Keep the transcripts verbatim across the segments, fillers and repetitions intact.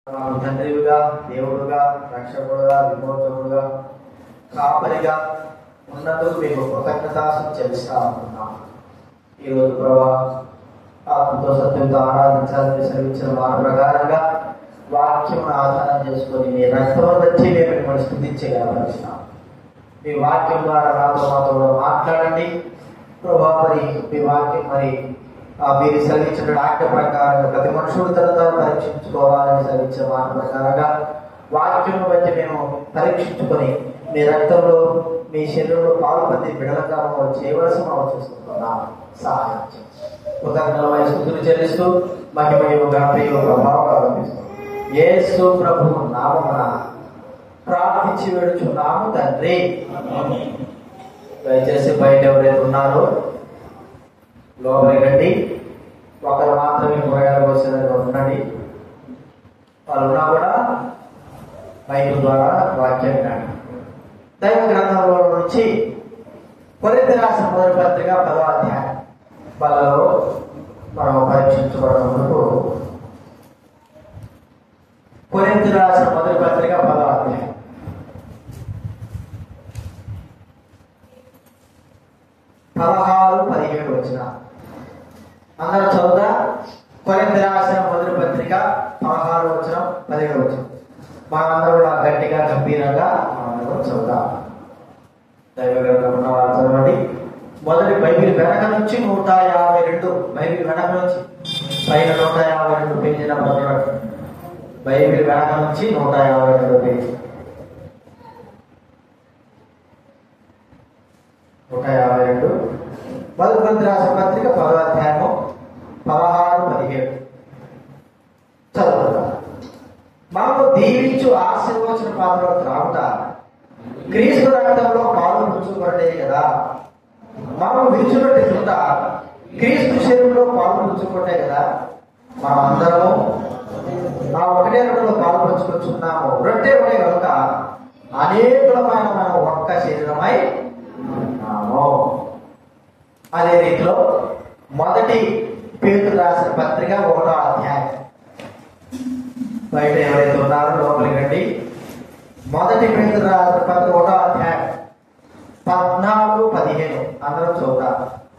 తండ్రిగా, దేవుడుగా, రక్షకుడుగా, విమోచకుడుగా, కాపరిగా ఉన్నందుకు మీకు కృతజ్ఞతాస్తుతులు చెల్లిస్తా ఉంటున్నాం. ఈరోజు ప్రభా ఆత్మతో సత్యంతో ఆరాధించాలని సెలవించిన మాట ప్రకారంగా వాక్యం ఆధారం చేసుకొని మీ రక్తం బట్టి మేము మిమ్మల్ని స్తుతించగలపరిచినాం. మీ వాక్యం ద్వారా నాతో మాతో మాట్లాడండి ప్రభా. మరి మీ వాక్యం మరి మీరు సెలవించిన ఆజ్ఞ ప్రకారంగా ప్రతి మనుషుడు తన తాను పరీక్షించుకోవాలని సెలవించిన మాట ప్రకారంగా వాక్యం బట్టి మేము పరీక్షించుకొని మీ రక్తంలో మీ శరీరంలో పాలు పొంది బిడలంగా చేయవలసిన అవసరం సహాయం కృతజ్ఞతమైన స్తుతులు చెల్లిస్తూ మహిమయు ఘనతయు ప్రభావం ఆరంభిస్తాం. యేసు ప్రభువు నామమున ప్రార్థించి వేడుచున్నాము తండ్రి. దయచేసి బయట ఎవరైతే ఉన్నారో లోపలికి రండి. ఒకరు మాత్రమే కూరగాయలు వచ్చినట్టుగా ఉండండి. వాళ్ళు ఉన్నా కూడా బైబిల్ ద్వారా వాక్యం వినండి. దైవ గ్రంథంలో నుంచి కొరింథీ రాసిన మొదటి పత్రిక పదవ అధ్యాయం వాళ్ళలో మనం పరీక్షించబడినప్పుడు కొరింథీ రాసిన మొదటి పత్రిక పదవ అధ్యాయం పదహారు పదిహేడు వచ్చిన అందరూ చదువుదా. కొరింథీ రాసిన మొదటి పత్రిక పదహారు వచ్చిన పదిహేడు వచ్చిన మనందరూ కూడా గట్టిగా గంభీరంగా మనందరూ చదువుతాం. దైవ గ్రంథం ఉన్న వాళ్ళు చదవండి. మొదటి బైబిల్ వెనక నుంచి నూట యాభై రెండు బైబిల్ వెనక నుంచి పైన నూట యాభై రెండు పేజీ నెంబర్ బైబిల్ వెనక నుంచి నూట యాభై రెండు పేజీ నూట యాభై రెండు మొదటి కొరింథీ రాసిన పత్రిక పదవ అధ్యాయము పదహారు పదిహేడు చదువుతాం. మనము దీవించు ఆశీర్వచన పాత్రలో త్రాగుట క్రీస్తు రక్తంలో పాలు పుచ్చుకొనటే కదా. మనం విడిచిపెట్టి తింట క్రీస్తు శరీరంలో పాలు పుచ్చుకుంటే కదా. మనం అందరము ఆ ఒకటే రొట్టెలో పాలు పంచుకొచ్చుకున్నాము. రొట్టె ఒకటే కనుక అనేకులమైన మనం ఒక్క శరీరమై ఉన్నాము. అదే రీతిలో మొదటి పేతురు రాసిన పత్రిక ఒకటో అధ్యాయం బయట ఎవరైతే ఉన్నారో లోపలికి రండి. మొదటి పేతురు రాసిన పత్రిక ఒకటో అధ్యాయం పద్నాలుగు పదిహేను అందరం చూద్దాం.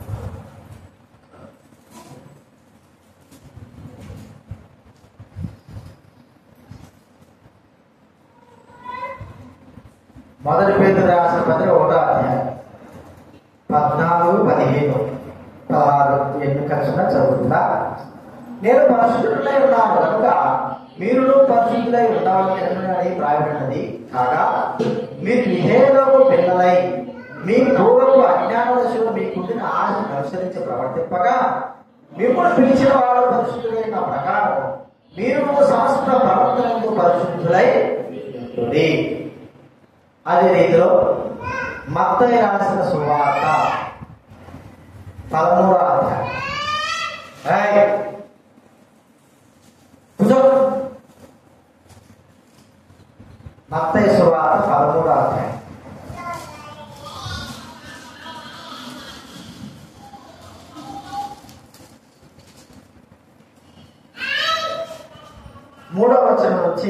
మొదటి పేతురు రాసిన పత్రిక ఒకటో అధ్యాయం పద్నాలుగు పదిహేను పదహారు ఎన్ని కలిసిన చదువుతుందా. నేను పరిశుద్ధులై ఉన్నాను కనుక మీరును పరిశుద్ధులై ఉండాలని ప్రాయపడినది కాగా మీరు విధేయులకు పిల్లలై మీ పూర్వపు అజ్ఞాన దశలో మీకుండిన ఆశను అనుసరించి ప్రవర్తింపగా మిమ్మల్ని పిలిచిన వాడు పరిశుద్ధులైన ప్రకారం మీరు సమస్త ప్రవర్తనకు పరిశుద్ధులై ఉంటుంది. అదే రీతిలో మత్తయి రాసిన సువార్త పదమూడో అధ్యాయం మత్తయి సువార్త పదమూడో అధ్యాయం మూడవ వచనం నుంచి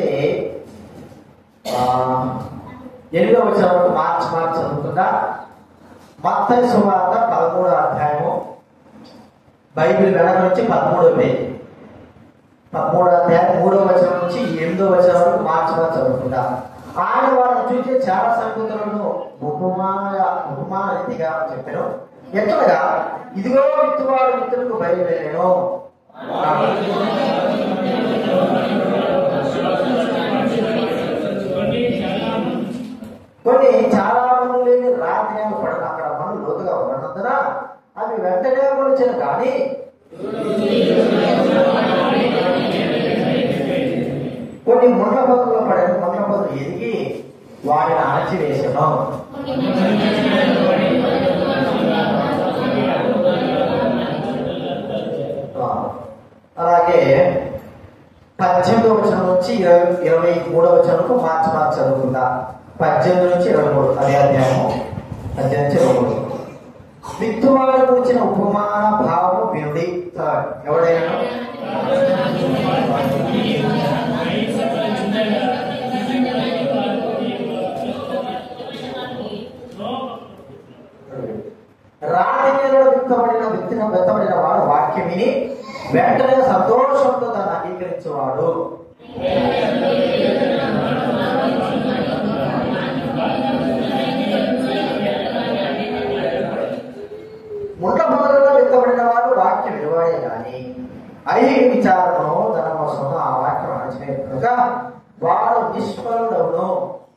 ఎనిమిదవ వచనం వరకు మార్చి మార్చి చదువుతుందా. మత్తయి సువార్త పదమూడో అధ్యాయము బైబిల్ వెనక నుంచి పదమూడవ పేజీ పదమూడో అధ్యాయం మూడవ వచనం నుంచి ఎనిమిదవ వచనం వరకు మార్చి మార్చి చదువుతుందా. ఆయన వారిని చూసి చాలా సంగతులను ఉపమాన ఉపమాన రీతిగా చెప్పాను. ఎట్లగా ఇదిగో విత్తువాడు విత్తులకు బయలుదేరాను. కొన్ని చాలా మంది లేని రాత్రి పడిన అక్కడ మనులు లోతుగా ఉన్నందున అవి వెంటనే కొలిచిన కానీ కొన్ని ముళ్ళ పొదల్లో పడిన ముళ్ళ పొదలు ఎదిగి వాటిని అణచివేసాను. అలాగే పద్దెనిమిది వచనం నుంచి ఇరవై ఇరవై మూడవ వచనంకు మార్చి మార్చి చదువుకుందా. పద్దెనిమిది నుంచి ఇరవై మూడు అదే అధ్యాయము పద్దెనిమిది నుంచి ఇరవై మూడు విత్తువాడు వచ్చిన ఉపమాన భావము వినుడి. ఎవడైనా వెంటనే సంతోషంతో దాన్ని అంగీకరించేవాడు. ముండ్ల పొదలలో విత్తబడిన వాడు వాక్యం విలువాడే కానీ ఐహిక విచారణను ధన కోసం ఆ వాక్యం అణచివేయడు కనుక వాడు నిష్ఫలుడవును.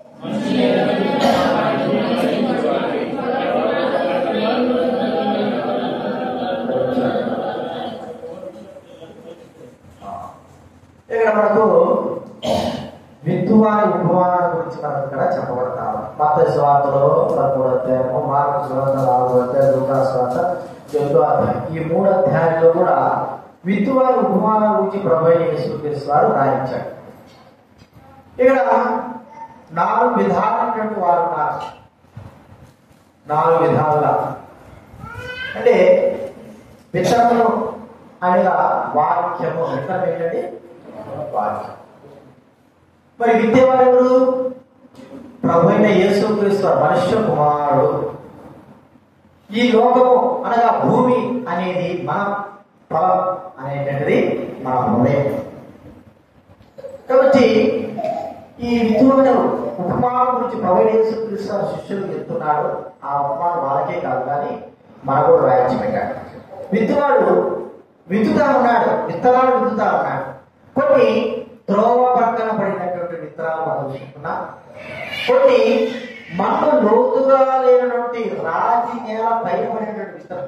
ఇక్కడ మనకు విత్తువారి ఉపమానాల గురించి మనకు ఇక్కడ చెప్పబడతాము. మత్తయి సువార్తలో పదమూడు అధ్యాయము, మార్కు సువార్త నాలుగు అధ్యాయం, లూకా సువార్త ఎనిమిదో అధ్యాయం, ఈ మూడు అధ్యాయాల్లో కూడా విత్తువారి ఉపమానాల గురించి ప్రభువైన యేసుక్రీస్తు వారు రాయించాడు. ఇక్కడ నాలుగు విధాలైనటువంటి వారు ఉన్నారు. నాలుగు విధాలుగా అంటే విత్తనము అనగా వాక్యము. విత్తనం ఏంటంటే వాక్యం. మరి విత్తేవారు ఎవరు? ప్రభు అయిన యేసుక్రీస్తు మనుష్య కుమారుడు. ఈ లోకము అనగా భూమి అనేది మన ఫలం అనేటువంటిది మన హృదయం. కాబట్టి ఈ విత్తువాడు ఉపమానం గురించి ప్రభు అయిన యేసుక్రీస్తు శిష్యులు చెప్తున్నాడు. ఆ ఉపమానం వాళ్ళకే కాదు కానీ మనకు కూడా రాయించి పెట్టాడు. విత్తువాడు విత్తుతా ఉన్నాడు, విత్తనాలు విత్తుతా ఉన్నాడు. కొన్ని త్రోవ పక్కన పడినటువంటి విత్తనాలు మనం చూసుకున్నాం. కొన్ని మన్ను లోతుగా లేనటువంటి రాతి నేల పైన పడినటువంటి విత్తనం.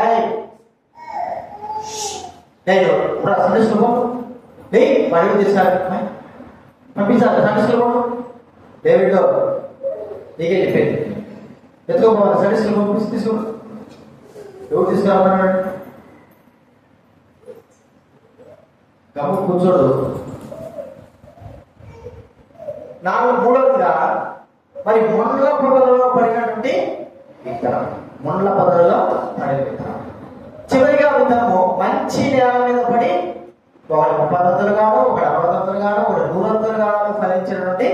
బడికి తీసుకోవాలి, పంపించాలి. సంస్కృతం డేవిడ్ నీకే చెప్పేది. ఎత్తుకోవాలి సంస్కృతం పంపిస్తే తీసుకో. ఎవరు తీసుకురామన్నాడు? గమ్ము కూర్చోడు. నాలుగు మూడవదిగా మరి ముండ్ల పొదలలో పడినటువంటి విత్తనం. ముండ్ల పొదలలో పడిన విత్తనం. చివరిగా విత్తనము మంచి నేల మీద పడి ఒకటి ముప్పై వందలు గాను, ఒకటి అరవై వందలు గాను, ఒకటి నూరు వందలు గాను ఫలించినటువంటి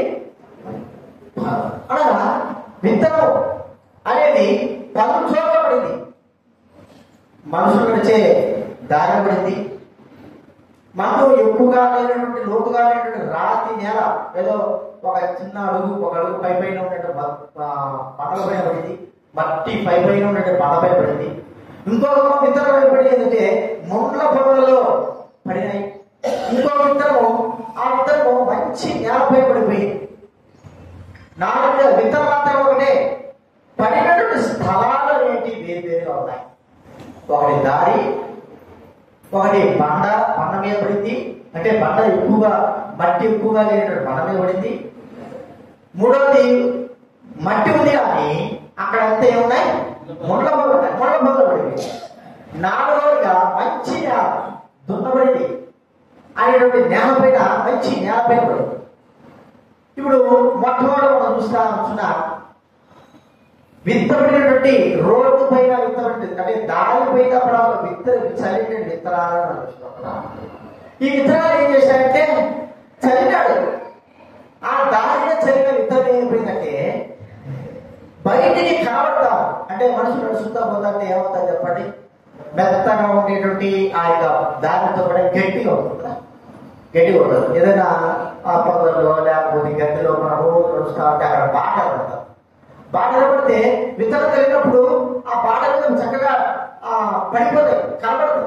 అనగా విత్తనం అనేది పలు చోట్ల పడింది. మనుషులు నడిచే దారి పడింది. మనకు ఎక్కువగా లేనటువంటి లోతుగా లేనటువంటి రాతి నేల, ఏదో ఒక చిన్న అడుగు ఒక అడుగు పై పైన ఉన్నటువంటి పంటల పైన పడింది. మట్టి పై పైన ఉన్నటువంటి పంటపై పడింది. ఇంకొక విత్తనం పడి ఏంటంటే ముండ్ల పొదలలో పడినాయి. ఇంకో విత్తనము ఆ విత్తనము మంచి నేలపై పడిపోయింది. నాలుగు విత్తనాలంతా ఒకటే. పడినటువంటి స్థలాలు ఏంటి వేరు వేరుగా ఉన్నాయి. ఒకటి దారి, ఒకటి బండ బండ మీద పడింది. అంటే బండ ఎక్కువగా మట్టి ఎక్కువగా లేనటువంటి బండ మీద పడింది. మూడవది మట్టి ఉంది కానీ అక్కడ అంతా ఏమున్నాయి? ముళ్ళ మొదలు ఉన్నాయి. ముళ్ళ మొదలు పడింది. నాలుగవదిగా మంచి నేల దున్నబడింది అనేటువంటి నేల పైన మంచి నేల పైన పడింది. ఇప్పుడు మొట్టమొదటి మనం చూస్తా చూస్తున్నా విత్తబడినటువంటి రోడ్డు పైన విత్తబడి అంటే దారి పైన పడాలి విత్త చల్లిన విత్తనాలను మనం చూస్తున్నాం. ఈ విత్తనాలు ఏం చేశారంటే చల్లినాడు. ఆ దారిన చల్లిన విత్తనం ఏమైపోయిందంటే బయటికి కనబడతాం. అంటే మనుషులు నడుచుకుంటా పోతాంటే ఏమవుతుంది చెప్పండి? మెత్తగా ఉండేటువంటి ఆ యొక్క దారితో కూడా గట్టిగా ఉంటుంది. గట్టిగా ఉంటుంది. ఏదైనా ఆ పొదల్లో లేకపోతే గడ్డిలో మనము నడుస్తా ఉంటే అక్కడ బాట పడతాం. బాట పడితే విత్తనం కలిగినప్పుడు ఆ బాట మీద చక్కగా ఆ పడిపోతాయి, కనబడుతుంది.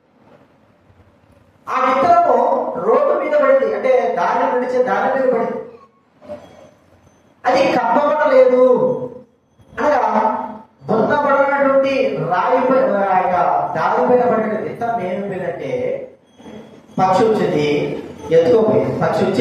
ఆ విత్తనము రోడ్డు మీద పడింది. అంటే దారి నడిచే దారి మీద పడింది. అది కప్పబడలేదు. అనగా దున్నబడినటువంటి రాయిపై దారి పైన పడిన విత్తనం ఏమైపోయిందంటే పక్షి వచ్చింది ఎత్తుకోపోయింది. పక్షి వచ్చి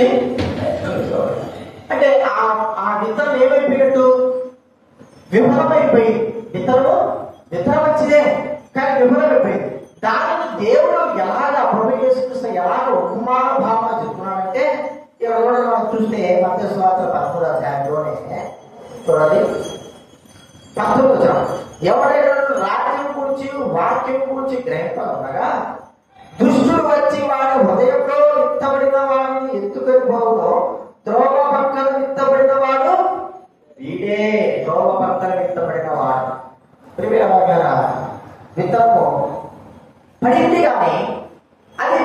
అంటే ఆ ఆ విత్తనం ఏమైపోయినట్టు విఫలమైపోయింది. విత్తనము విత్తనం వచ్చిందే కానీ విఫలమైపోయింది. దానిని దేవుడు ఎలాగ ప్రవేశిస్తూ ఎలాగ ఉపమాన భావన చెప్తున్నాడంటే ఇక్కడ కూడా మనం చూస్తే మత్తయి సువార్త పదమూడవ అధ్యాయంలోనే చూడండి పంతొమ్మిది వచ్చాం. ఎవరైనా రాజ్యం గురించి వాక్యం గురించి గ్రహింపగా దుష్టుడు వచ్చి వాడి హృదయంలో విత్తబడిన వాడిని ఎత్తుకొని పోవడం ద్రోవ పక్కన విత్తబడిన వాడు వీడే. ద్రోవ పక్కన విత్తబడిన వాడు విత్తనము పడింది కానీ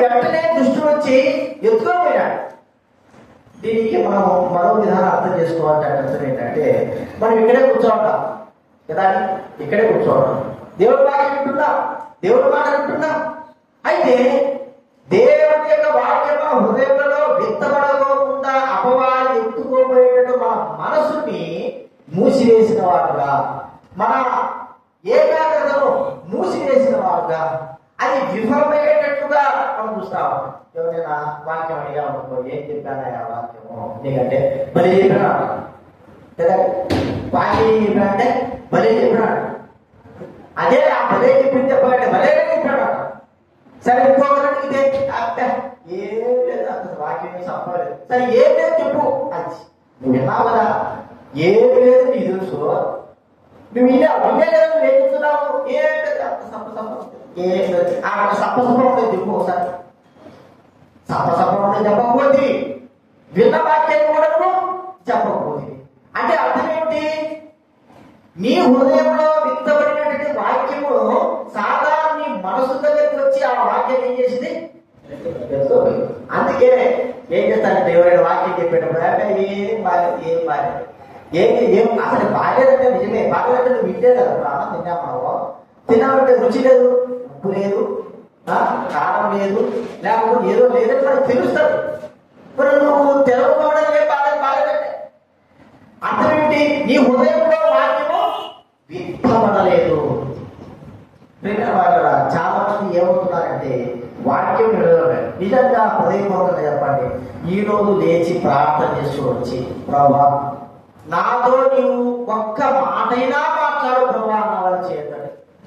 వెంటనే దృష్టి వచ్చి ఎత్తుకోపోయాడు. దీనికి మనం మరో విధానం అర్థం చేసుకోవాలంటే అర్థం ఏంటంటే, మనం ఇక్కడే కూర్చోవటం కదా, ఇక్కడే కూర్చోవటం, దేవుడి మాట వింటున్నాం, దేవుడి మాట వింటున్నాం. అయితే దేవుడి యొక్క వాక్యం హృదయంలో విత్తబడకోకుండా అపవాది ఎత్తుకోబోయేటట్టు మన మనసుని మూసివేసిన వాడుగా, మన ఏకాగ్రతను మూసివేసిన వాడుగా, అది విఫలమయ్యేటట్టుగా మనం చూస్తాం. ఎవరైనా వాక్యం అడిగా అనుకో, ఏం చెప్పానా ఆ వాక్యము నీకంటే బలి చెప్పినాడు కదా, వాక్యం ఏం చెప్పానంటే బలి చెప్పినాడు. అదే ఆ బలే చెప్పింది చెప్పాలంటే బలే చెప్పాడు. సరే ఇంకొకరికి ఇదే ఏం లేదు, అసలు వాక్యం చెప్పలేదు. సరే ఏం లేదు చెప్పు, అది నువ్వు విన్నావు కదా, ఏం లేదు నీకు తెలుసు, నువ్వు విన్నా వినే లేదు, నువ్వు ఏం చెప్తున్నావు, ఏం లేదు అంత సప్ప సప్ప ఏం లేదు, అక్కడ సప్ప సప్ప ఉంటుంది చెప్పు ఒకసారి. సప్ప సప్ప ఉంటుంది చెప్పకపోతే, విన్న వాక్యాన్ని కూడా నువ్వు చెప్పకపోతే అంటే అర్థం ఏంటి? నీ హృదయంలో విత్తబడినటువంటి వాక్యము సాధారణ నీ మనసు దగ్గరికి వచ్చి ఆ వాక్యం ఏం చేసింది? అందుకే ఏం చేస్తాను, దేవుడైన వాక్యం చెప్పేటప్పుడు ఏం బాగా ఏం బాగా ఏం ఏం అసలు బాగలేదంటే నిజమే, బాగలేదంటే నువ్వు వింటే కదా, ప్రాణం తిన్నామన్నావు, తిన్నామంటే రుచి లేదు, ఉప్పు లేదు, కారం లేదు, లేకపోతే ఏదో లేదని మనకు తెలుస్తుంది. మరి నువ్వు తెలవడం ఏం బాగా బాగలేదంటే అర్థం ఏంటి? నీ హృదయంలో వాక్యము విత్తబడలేదు. వాళ్ళ చాలా మంది ఏమవుతున్నారంటే వాక్యం వినడం నిజంగా హృదయపూర్వకంగా చెప్పండి, ఈ రోజు లేచి ప్రార్థన చేస్తూ వచ్చి, ప్రభా నాతో నీవు ఒక్క మాటైనా మాట్లాడు ప్రభా అన్న వాళ్ళు చేయండి.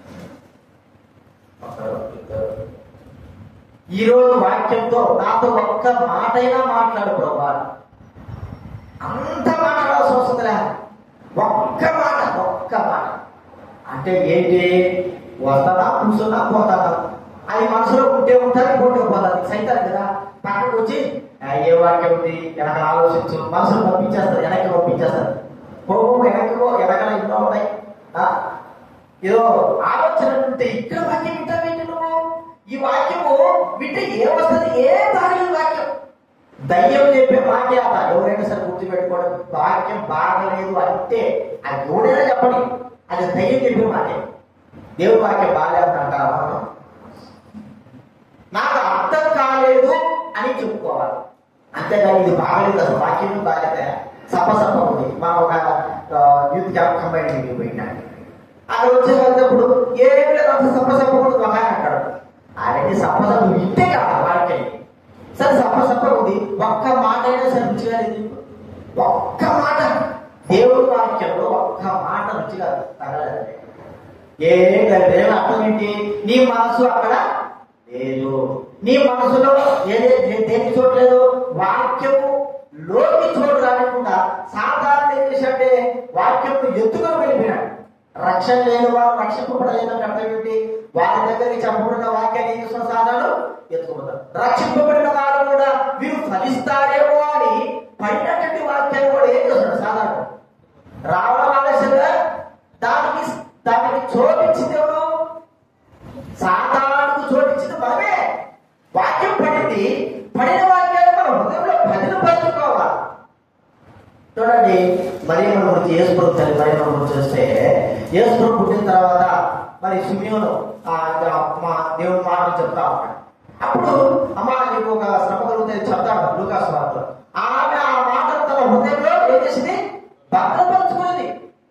ఈరోజు వాక్యంతో నాతో ఒక్క మాటైనా మాట్లాడు ప్రభా, అంత మాట్లాడాల్సిన అవసరం లే, ఒక్క మాట ఒక్క మాట అంటే ఏంటి? వస్తానా కూర్చున్నా పోతానా, అది మనసులో ఉంటే ఉంటుంది, పోతే పోతుంది. సైతాన్ కదా పక్కకు వచ్చి ఏ వాక్యం ఉంది వెనక ఆలోచించు, మనసులో పంపించేస్తారు, వెనక్కి పంపించేస్తారు. పోవు వెనక్కిపో, వెనకాల ఇంట్లో ఉన్నాయి ఏదో ఆలోచన ఉంటే ఇక్కడ వాక్యం వింటావేంటి నువ్వు? ఈ వాక్యము వింటే ఏమొస్తుంది? ఏం బాగలేదు వాక్యం. దయ్యం చెప్పే మాట అలా ఎవరైనా సరే గుర్తుపెట్టుకోవడం, వాక్యం బాగలేదు అంటే అది ఎవరైనా చెప్పండి, అది దయ్యం చెప్పే మాటే. దేవుడి వాక్యం బాగాలేదు అంటారా? నాకు అర్థం కాలేదు అని చెప్పుకోవాలి, అంతేగాని ఇది బాగలేదు అసలు వాక్యం బాగాలేదా సప్ప సప్ప ఉంది. మా ఒక యూత్ క్యాంప్ కంబైన్ పోయినా అక్కడ వచ్చేటప్పుడు ఏం లేదు అసలు సప్ప సప్ప కూడా ఒక ఆయన అంటాడు, ఆయన సప్ప సప్ప వింటే కదా వాక్యం సరే సప్ప సప్ప ఉంది, ఒక్క మాట అయినా సరే రుచిగా లేదు. ఒక్క మాట దేవుడి వాక్యంలో ఒక్క మాట రుచిగా తగలదండి. ఏం కలిపి అర్థం ఏంటి? నీ మనసు అక్కడ లేదు, నీ మనసులో ఏదే దేనికి చూడలేదు, వాక్యము లోకి చోటు రానికుండా సాధారణ ఏం చేశాడంటే వాక్యము ఎత్తుకొని వెళ్ళిపోయినాడు. రక్షణ లేని వాడు రక్షింపబడలేదని అర్థం ఏంటి? వారి దగ్గరికి చెప్పబడిన వాక్యాన్ని ఏం చేస్తున్న సాధారణ ఎత్తుకుంటారు. రక్షింపబడిన వారు కూడా వీరు ఫలిస్తారేమో అని పడినటువంటి వాక్యాన్ని కూడా ఏం చేస్తున్నాడు సాధారణ రావడం ఆలస్యంగా దానికి దానికి చోటించింది ఎవరు? సాధారణకు చోటించింది మనమే. వాక్యం పడింది, పడిన వాక్యాన్ని మనం హృదయంలో భజన పరుచుకోవాలి. చూడండి, మరి మన గురించి యేసుప్రభు తల్లి మరి మన గురించి చూస్తే, యేసుప్రభు పుట్టిన తర్వాత మరి సిమియోను మా దేవుడి మాటలు చెప్తా ఉంటాడు. అప్పుడు అమ్మ నీకు ఒక శ్రమ కలుగుతుంది చెప్తాడు లూకాసు వార్తలో. ఆమె ఆ మాటలు తన హృదయంలో ఏం చేసింది? భద్రపరుచుకున్నది.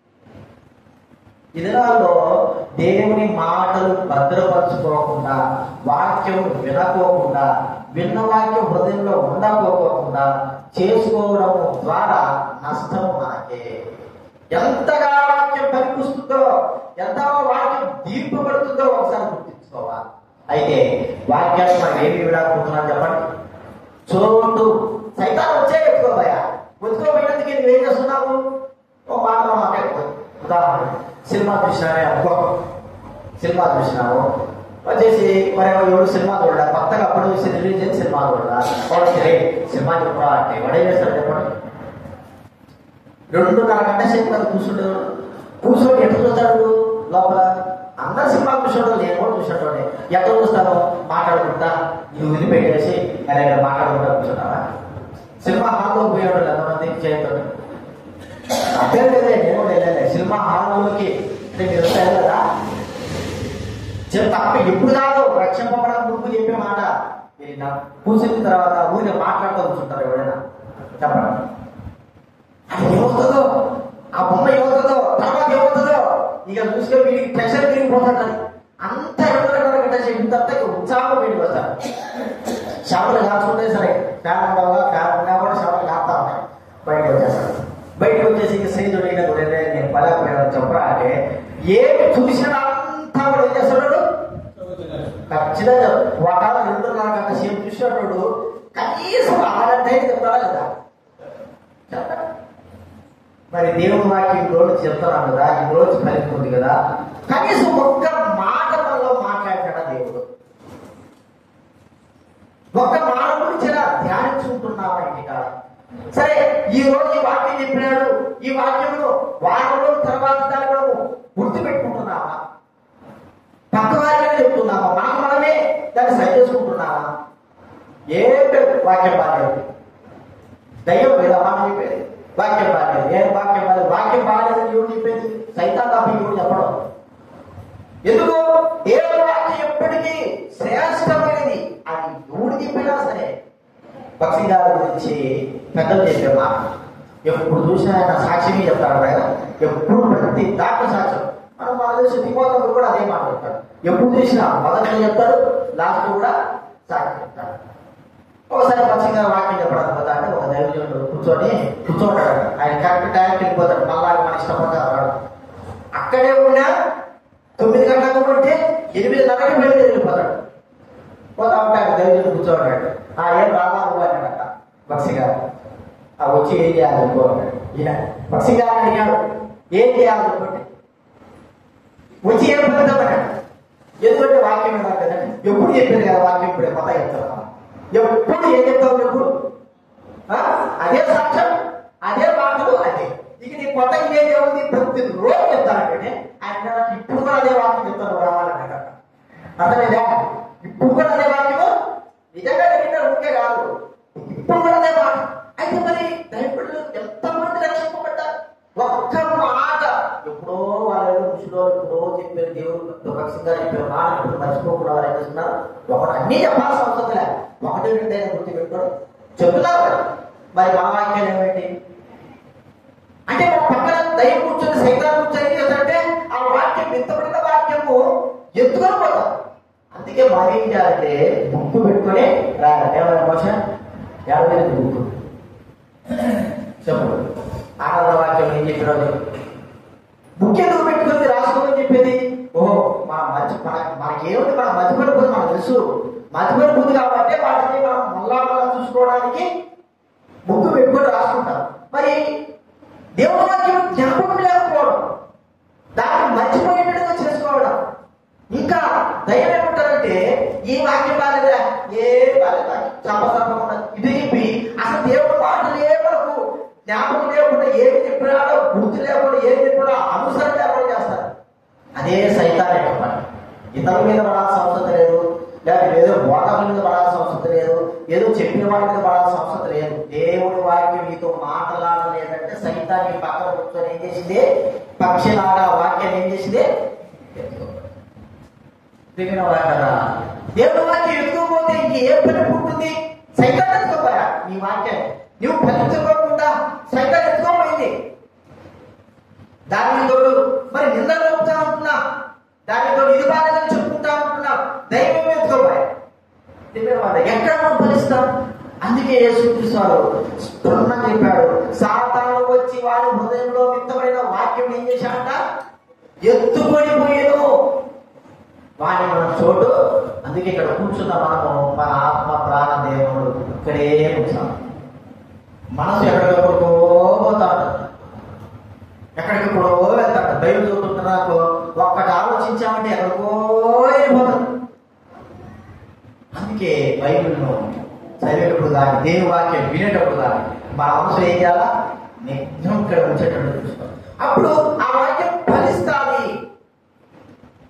ఈ దినాల్లో దేవుని మాటలు భద్రపరచుకోకుండా, వాక్యం వినకోకుండా, విన్న వాక్యం హృదయంలో ఉండకోకుండా చేసుకోవడం ద్వారా నష్టం మనకే. ఎంతగా వాక్యం పనిపిస్తుందో, ఎంతగా వాక్యం దీర్పబడుతుందో ఒకసారి గుర్తించుకోవాలి. అయితే వాక్యాన్ని మనం ఏమి విడాకుంటున్నాం చెప్పండి? చోటు సైతాన్ వచ్చే ఎత్తుకోబోయా, ఎత్తుకోబోయేందుకు నువ్వేం చేస్తున్నావు? ఓ మాటలో మాట్లాడిపోయి ఉదాహరణ సినిమా చూసినావే అనుకో, సినిమా చూసినావు వచ్చేసి మరి ఎవరు సినిమా చూడాలి, కొత్తగా అప్పుడు చూసి రిలీజ్ చేసి సినిమా చూడాలి, సరే సినిమా చెప్పరా అంటే వాడు ఏం చేస్తాడు చెప్పండి? రెండున్నర గంట సేపు కదా కూర్చుంటాడు. కూర్చొని ఎట్లా చూస్తాడు లోపల? అందరు సినిమాలు చూసేటోళ్ళు నేను కూడా చూసేటోడే. ఎక్కడ చూస్తాను మాట్లాడుకుంటా ఇది వదిలిపెట్టేసి అలాగే మాట్లాడుకుంటా కూర్చున్నావా? సినిమా హాల్లో పోయేవాళ్ళు ఎంతమంది చేయటం అదే లేదే, నేను కూడా వెళ్ళలే సినిమా హాల్లోకి. అంటే మీరు వస్తారు కదా తప్ప ఎప్పుడు కాదు రక్షింపబడ ముందు చెప్పే మాట కూర్చున్న తర్వాత ఊరికే మాట్లాడుతూ కూర్చుంటారు ఎవరైనా చెప్పండి. అది ఏమవుతుందో, ఆ బొమ్మ ఏమవుతుందో, తర్వాత ఏమవుతుందో ఇక చూసుకొని వీడికి ప్రెషర్ తిరిగిపోతాడు. అంత ఎవరైనా ఇంత ఉత్సాహం వీడికి వస్తారు. షాపులు కాచుకుంటే సరే ఫ్యాన్ ఉండవా, ఫ్యాన్ ఉన్నా కూడా షాపులు కాపుతా ఉన్నాయి. బయటకు వచ్చేస్తాడు. బయటకు వచ్చేసి ఇంక శ్రీధుడు నేను పలాపోయాను చెప్పరా అంటే ఏమి చూసినా అంతా కూడా ఏం చేస్తున్నాడు ఖచ్చితంగా ఒకవేళ రెండున్నర గంట సేపు చూసినప్పుడు కనీసం అరగంట అయితే చెప్తాడా కదా. మరి దేవుని వాక్యం రోజు చెప్తున్నాను కదా, ఈ రోజు కలిగిపోతుంది కదా, కనీసం ఒక్క మాట మనలో మాట్లాడాడా దేవుడు? ఒక్క మాట గురించి ఎలా ధ్యానించుకుంటున్నావా ఇంటికా? సరే ఈ రోజు ఈ వాక్యం చెప్పినాడు, ఈ వాక్యమును వారం రోజుల తర్వాత దాన్ని మనము గుర్తు పెట్టుకుంటున్నావా? పక్క వారికనే చెప్తున్నావా? మనకు మనమే దాన్ని సరి చేసుకుంటున్నావా? ఏ వాక్యం బాగాలేదు, దయ్యం లేదా మాట చెప్పేది, వాక్యం బాగాలేదు, ఏ వాక్యం బాగాలేదు, వాక్యం బాగాలేదని ఎవరు చెప్పేది? సైతాన్ తప్ప ఎవరు చెప్పడం. ఎందుకు? దేవుని వాక్యం ఎప్పటికీ శ్రేష్టమైనది. అది ఎవరు చెప్పినా సరే. భక్తి గారి గురించి పెద్దలు చెప్పే మాట ఎప్పుడు చూసినా ఆయన సాక్ష్యమే చెప్తాడు. ఆయన ఎప్పుడు ప్రతి దాంట్లో సాక్ష్యం. మనం మన దేశం తిమోతికి కూడా అదే మాట చెప్తాడు. ఎప్పుడు చూసినా మొదట్లో చెప్తాడు, లాస్ట్ కూడా సాక్ష్యం చెప్తాడు. ఒకసారి పచ్చిగా వాక్యం చెప్పడానికి పోతా అంటే ఒక దైవజనుడు కూర్చొని కూర్చోంటాడు. ఆయన కరెక్ట్ టైంకి వెళ్ళిపోతాడు. మళ్ళా మన ఇష్టపడతాడు రాడు. అక్కడే ఉన్నా తొమ్మిది గంటలకు ఉంటే ఎనిమిదిన్నరకి బయలుదేరి వెళ్ళిపోతాడు. పోతా ఉంటాడు దైవజనుడు కూర్చోంటాడు. ఆ ఏం రాదా నువ్వు అన్నాడట బక్సి గారు. ఆ వచ్చి ఏం చేయాలి అనుకోండి. ఈయన బక్సి గారు అడిగాడు ఏం చేయాలి అనుకోండి. వచ్చి ఏం పొందుతామన్నాడు. ఎందుకంటే వాక్యం ఉన్నారు కదండి, ఎప్పుడు చెప్పేది కదా వాక్యం, ఇప్పుడే కొత్త చెప్తాను. ఎప్పుడు ఏం చెప్తావు నువ్వు? అదే సాక్ష్యం, అదే మాటలు, అదే ఇక నీ కొత్త ఇదేం ఏముంది? ప్రతి రోజు చెప్తానంటే ఆయన ఇప్పుడు కూడా అదే వాక్యం చెప్తాను రావాలన్నాడు. అర్థమైందా? ఇప్పుడు కూడా అదే వాక్యము నిజంగా జరిగిన ఉంటే కాదు, ఇప్పుడు కూడా అదే మాట. అయితే మరి దైవజనులు ఎంతమంది రక్షింపబడ్డారు? ఒక్క మాట ఎప్పుడో వాళ్ళు ఋషులో ఎప్పుడో చెప్పారు, దేవుడు భక్తిగా చెప్పారు మాట ఇప్పుడు మర్చిపోకుండా వారు ఏం చేస్తున్నారు? ఒకటి అన్నీ చెప్పాల్సిన అవసరం లేదు, ఒకటి రెండైనా గుర్తు పెట్టుకోవడం చెప్తున్నారు. మరి మా వాక్యాలు ఏమిటి అంటే మా పక్కన దైవం కూర్చొని సైతాన్ కూర్చొని ఏం చేస్తారంటే ఆ వాక్యం ఎంతపడిన వాక్యము ఎత్తుకొని పోతాం. అందుకే మనం ఏం చేయాలంటే బుక్కు పెట్టుకొని రాయాలి. భాష యాభై బుక్కు చెప్పు ఆనంద వాక్యం ఏం చెప్పినది బుక్ ఎందుకు పెట్టుకుని రాసుకోమని చెప్పేది? ఓహో మన మంచి మన మనకేమిటి మన మతిపడిపోతుంది మనకు తెలుసు. మతిపడిపోతుంది కాబట్టి వాటిని మనం మళ్ళా మళ్ళా చూసుకోవడానికి బుక్ పెట్టుకొని రాసుకుంటాం. మరి దేవుడి వాక్యం జ్ఞాపకం లేకపోవడం, దాన్ని మర్చిపోయేటట్టుగా చేసుకోవడం. ఇంకా దైవం ఏమంటారంటే ఈ వాక్యం బాలేదా, ఏ బాలేదా, చంపసంపకుండా ఇది చెప్పి అసలు దేవుడు మాటలే మనకు జ్ఞాపకం లేకుండా ఏమి చెప్పినాడో గుర్తు లేకుండా ఏమి చెప్పినా అనుసరణ లేకుండా చేస్తారు. అదే సైతాన్ యొక్క పని. ఇతరుల మీద పడాల్సిన అవసరం లేదు, లేకపోతే ఏదో బోటల మీద పడాల్సిన అవసరం లేదు, ఏదో చెప్పిన వాటి మీద పడాల్సిన అవసరం లేదు. దేవుడి వాక్యం మీతో మాట్లాడలేదంటే సైతాన్ ఈ పక్కన కూర్చొని ఏం చేసింది? పక్షిలాగా వాక్యాన్ని ఏం చేసింది? దేవుడి వాక్యం ఎత్తుకోపోతే ఇంక ఏ పని పుట్టింది? సైతాన్ ఎత్తుకోపోయా నీ వాక్యం నువ్వు ఫలించుకోకుండా సైతాన్ ఎత్తుకోపోయింది. దాని తోడు మరి నిందలు చెప్తా ఉంటున్నా, దానితో ఇది బాధని చెప్పుకుంటా ఉంటున్నా, దైవం ఎత్తుకోపోయా. ఎక్కడ మనం ఫలిస్తాం? అందుకే యేసుక్రీస్తు వారు స్పష్టంగా చెప్పాడు, సాతాను వచ్చి వారి హృదయంలో విత్తబడిన వాక్యం ఏం చేశాడంట? ఎత్తుకొని పోయేను వాడిని మనం చోటు. అందుకే ఇక్కడ కూర్చున్న మనము మన ఆత్మ ప్రాణ దేవుడు ఇక్కడే కూర్చున్నాం. మనసు ఎక్కడికెక్కడికో పోతా ఉంటుంది, ఎక్కడికెక్కడో వెళ్తాడు. బైబిల్ చదువుతున్నారు ఒక్కటి ఆలోచించామంటే ఎక్కడికో వెళ్ళిపోతుంది. అందుకే బైబిల్ను చదివేటప్పుడు కానీ దేవుని వాక్యం వినేటప్పుడు కానీ మన మనసు ఏం చేయాలా? నిజం ఇక్కడ ఉంచేటప్పుడు చూసుకోవాలి. అప్పుడు ఆ వాక్యం ఫలిస్తాది.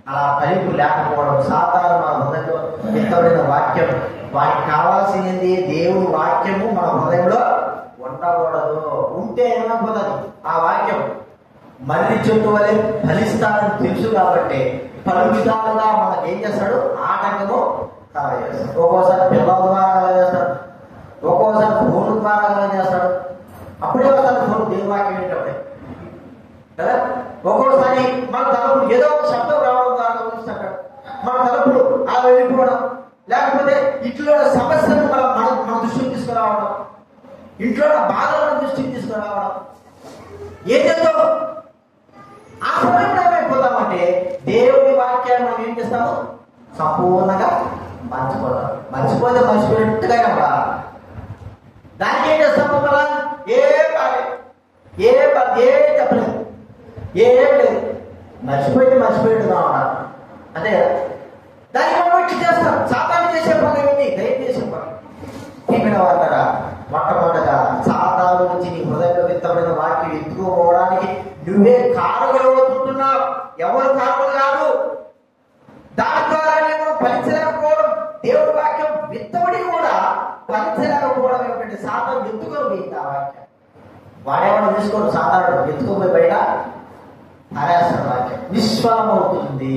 అలా ఫలింపు లేకపోవడం, సాతాను మన హృదయంలో విత్తబడిన వాక్యం, వానికి కావాల్సింది దేవుని వాక్యము మన హృదయంలో ఉండకూడదు. ఉంటే ఏమైపోతుంది? ఆ వాక్యం మర్రి చెట్టు వలె ఫలిస్తానని తెలుసు కాబట్టి పలు విధాలుగా మనకు ఏం చేస్తాడు? ఆటంకము కలగజేస్తాడు. ఒక్కోసారి పిల్లల ద్వారా కలగజేస్తాడు, ఒక్కోసారి ఫోన్ ద్వారా కలగజేస్తాడు. అప్పుడే ఒకసారి ఫోన్ దేవుని వాక్యం ఏంటప్పుడే కదా. ఒక్కోసారి మన తలుపులు ఏదో ఒక శబ్దం రావడం ద్వారా గమనిస్తాడు. మన తలుపులు అలా వెళ్ళిపోవడం, లేకపోతే ఇంట్లో సమస్యలను మన మన దృష్టికి తీసుకురావడం, ఇంట్లో బాధలను దృష్టికి తీసుకురావడం, ఏదేదో ఆ సమయంలో ఏమైపోతామంటే దేవుని వాక్యాన్ని మనం ఏం చేస్తాము? సంపూర్ణంగా మర్చిపోతాం. మర్చిపోతే మర్చిపోయినట్టుగా కదా. దానికి ఏం చేస్తాము? మళ్ళా ఏ బాధ ఏ బాధ ఏ చెప్పలేదు, ఏం లేదు, మర్చిపోయింది మర్చిపోయినట్టుగా ఉన్నారు అంతే కదా. దానికి మనం ఇట్లా చేస్తాం. సాతాను చేసే పని ఏమి? దయ చేసే పని. ఏమైనా వాడతారా? మొట్టమొదటగా సాతాను నుంచి నీ హృదయంలో విత్తమైన వాక్యం ఎత్తుకోవడానికి నువ్వే కారణులు అవుతుంటున్నావు. ఎవరు కారణులు కాదు. దాని ద్వారా నేను ఫలించలేకపోవడం, దేవుడి వాక్యం విత్తబడి కూడా ఫలించలేకపోవడం ఏమిటంటే సాతాను ఎత్తుకోబోయింది ఆ వాక్యం. వాడేవాడు తీసుకోడు, సాతాను ఎత్తుకోబోయి బయట అరేస్తాడు. వాక్యం నిష్ఫలం అవుతుంది.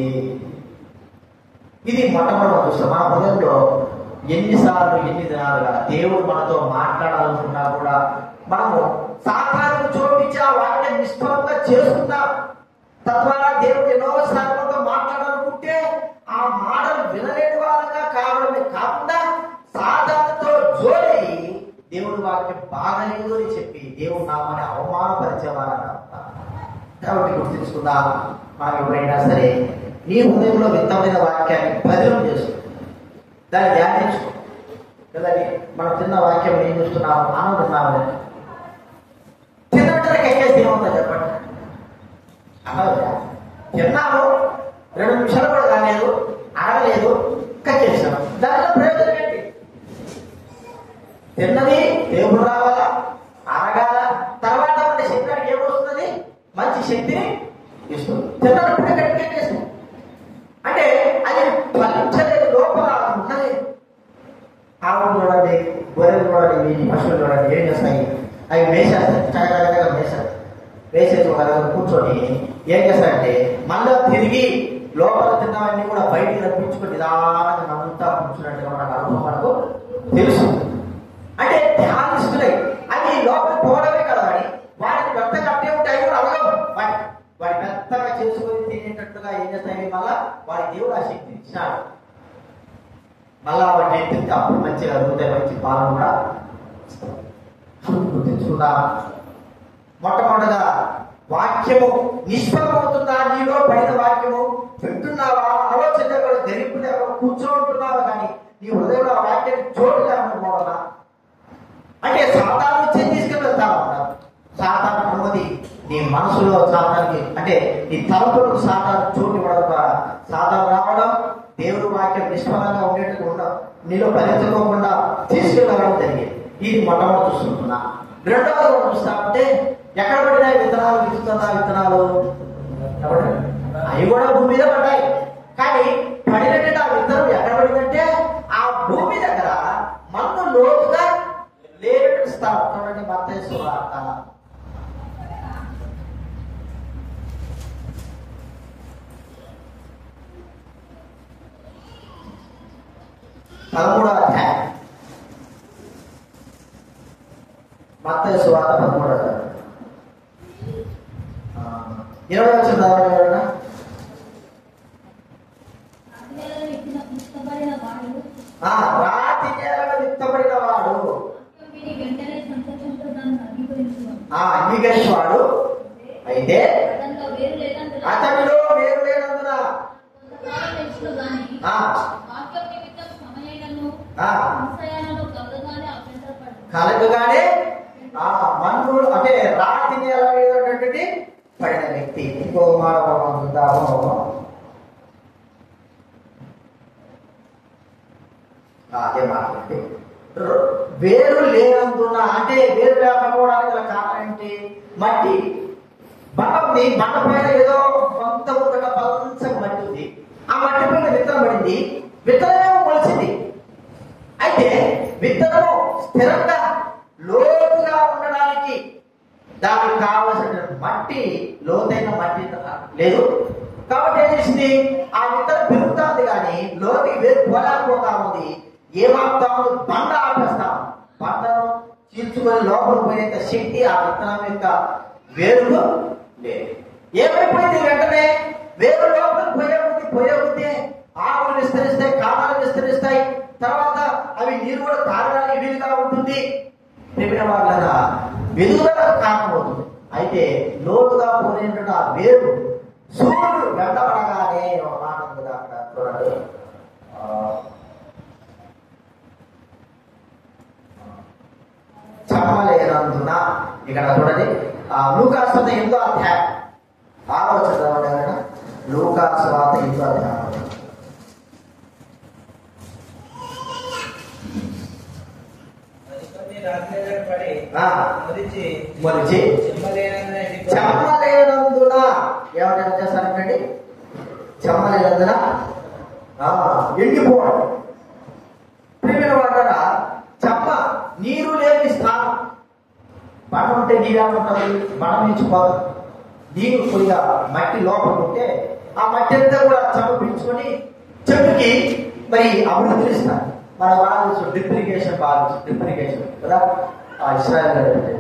ఇది మొట్టమొదటి చూస్తాం. మన హృదయంలో ఎన్నిసార్లు ఎన్ని దినాలుగా దేవుడు మనతో మాట్లాడాలనుకున్నా కూడా మనము సాతానుకు చూపించి ఆ వాక్యం నిష్ఫలంగా చేసుకుంటాం. తద్వారా దేవుడు ఎన్నో సార్లతో మాట్లాడాలనుకుంటే ఆ మాటలు వినలేని వారంగా కావడమే కాకుండా సాతానుతో జోడి దేవుడి వాక్యం బాగలేదు అని చెప్పి దేవుడు నామని అవమానపరిచేవారని అంటారు. కాబట్టి గుర్తించుకుందా, మనం ఎవరైనా సరే నీ హృదయంలో విత్తమైన వాక్యాన్ని భద్రం చేసుకో, దాన్ని ధ్యానించుకో కదండి. మనం తిన్న వాక్యం ఏం చూస్తున్నాము? ఆనందున్నాము. తిన్నట్టు కైకేసి ఏమవుతా చెప్పండి? అన్నదా తిన్నాము, రెండు నిమిషాలు కూడా కాలేదు, అడగలేదు, కక్కేసాము. దానిలో ప్రయోజనం ఏంటి? తిన్నది దేవుడు రావాలా, అరగాల, తర్వాత మన శరీరానికి ఏమొస్తుంది? మంచి శక్తిని ఇస్తుంది. తిన్నప్పుడు కట్టేసాం అంటే అది ఫలించలేదు, లోపల ఉన్నది. ఆవులు చూడండి, గొర్రెలు చూడండి, వీటి పశువులు చూడండి, ఏం చేస్తాయి? అవి వేసేస్తాయి, చక్కగా వేసేస్తాయి. వేసేసి ఒక దగ్గర కూర్చొని ఏం చేస్తాయంటే మళ్ళా తిరిగి లోపల తిన్నవన్నీ కూడా బయటికి రప్పించుకొని నిదానంగా నమ్ముతా కూర్చున్నట్టుగా మనకు అనుభవం మనకు తెలుసు. అంటే ధ్యానిస్తున్నాయి. అది లోపల పోవడమే కదా. అని వాటికి పెద్దగా అట్టే ఉంటాయి కూడా అడగవు. వాటి వాడి పెద్దగా చేసుకొని తినేటట్టుగా ఏం చేస్తాయి? మళ్ళా వాడి దేవుడు ఆ శక్తి ఇచ్చినాడు. మళ్ళా వాటిని ఎత్తితే అప్పుడు మంచిగా అరుగుతాయి, మంచి పాలన కూడా గుర్తించుకుందా. మొట్టమొదటిగా వాక్యము నిష్ఫలమవుతుందా? నీలో పడిన వాక్యము వింటున్నావా? ఆలోచన కూడా ధరింపు కూర్చోంటున్నావా? కానీ నీ హృదయంలో ఆ వాక్యాన్ని చోటు లేకపోవడా? అంటే సాతాను వచ్చి తీసుకుని వెళ్తావా? సాతాను అనుమతి నీ మనసులో సాతానికి అంటే నీ తలపులకు సాతాను చోటు ఇవ్వడం ద్వారా సాతాను రావడం, దేవుడు వాక్యం నిష్ఫలంగా ఉండేట్టుగా ఉండడం, నీలో ఫలించుకోకుండా తీసుకెళ్ళడం జరిగింది. ఇది మొట్టమొదటి చూస్తున్నా. రెండవది చూస్తా ఉంటే ఎక్కడ పడినా విత్తనాలు విత్తుతున్నా విత్తనాలు అవి కూడా భూమి మీద పడ్డాయి. కానీ పడినట్టు ఆ విత్తనం ఎక్కడ పడిందంటే ఆ భూమి దగ్గర మన్ను లోతుగా లేనట్టు స్థలం. చూడండి మత్తయి సువార్త పదమూడవ అధ్యాయం. మత్తయి సువార్త పదమూడవ అధ్యాయం ఇరవై వచ్చిన తర్వాత రాతి నేలలో విత్తబడిన వాడు అంగీకరించేవాడు అయితే అతనిలో వేరు లేనందున కలగగానే ఆ మన్ను అంటే రాతి నేల మీద పడిన వ్యక్తి. ఇంకో మాట చూద్దాము. అదే మాట్లాడి వేరు లేనందున అంటే వేరు లేకపోవడానికి గల కారణం ఏంటి? మట్టి బండ ఉంది, బండ పైన ఏదో కొంత ఒక పలంచ మట్టి ఉంది. ఆ మట్టి పైన విత్తనం పడింది, విత్తనమేమో మొలిచింది. అయితే విత్తనము స్థిరంగా లోతుగా ఉండడానికి దానికి కావలసిన మట్టి, లోతైన మట్టి లేదు. కాబట్టి ఏం చేసింది, ఆ విత్తనం పెరుగుతుంది కానీ లోతుకి వేరు పోలేకపోతా ఉంది. ఏమాపుతాము, బండ ఆపేస్తాం. బండను చీల్చుకొని లోపల పోయేంత శక్తి ఆ విత్తనం యొక్క వేరులో లేదు. ఏమైపోయింది, వెంటనే వేరు లోపల పోయే బుద్ధి పోయే బుద్ధి ఆకులు విస్తరిస్తాయి, కామాలు విస్తరిస్తాయి. తర్వాత అవి నీరు కూడా తాగడానికి వీలుగా ఉంటుంది. ప్రేమిన వాళ్ళ వెలుగుదలకు కారణమవుతుంది. అయితే లోతుగా పోయినటువంటి ఆ వేరు సూర్యుడు వెంటబడగానే ఒక మాట ఉంది అక్కడ చూడండి. చెప్పలేనందున ఇక్కడ చూడండి, లూకాసు వార్త ఎనిమిదో అధ్యాయం ఆలోచన లూకాసు వార్త ఎనిమిదో అధ్యాయం మొలిచి చెమ్మలేనందున ఏమైనా చేస్తారంటండి, చెమ్మలేనందున ఎండిపోవడం. ప్రియమైన వాళ్ళ చెమ్మ నీరు లేని స్థానం. బణం ఉంటే నీరు ఉంటుంది, బణం ఇచ్చిపోదు. నీరు కొద్దిగా మట్టి లోపల ఉంటే ఆ మట్టి అంతా కూడా చెమ్మ పీల్చుకొని చెట్టుకి మరి అభివృద్ధి ఇస్తారు. మన వాళ్ళు డ్రిప్లికేషన్ బాగా డ్రిప్లికేషన్ కదా ఇస్రాయల్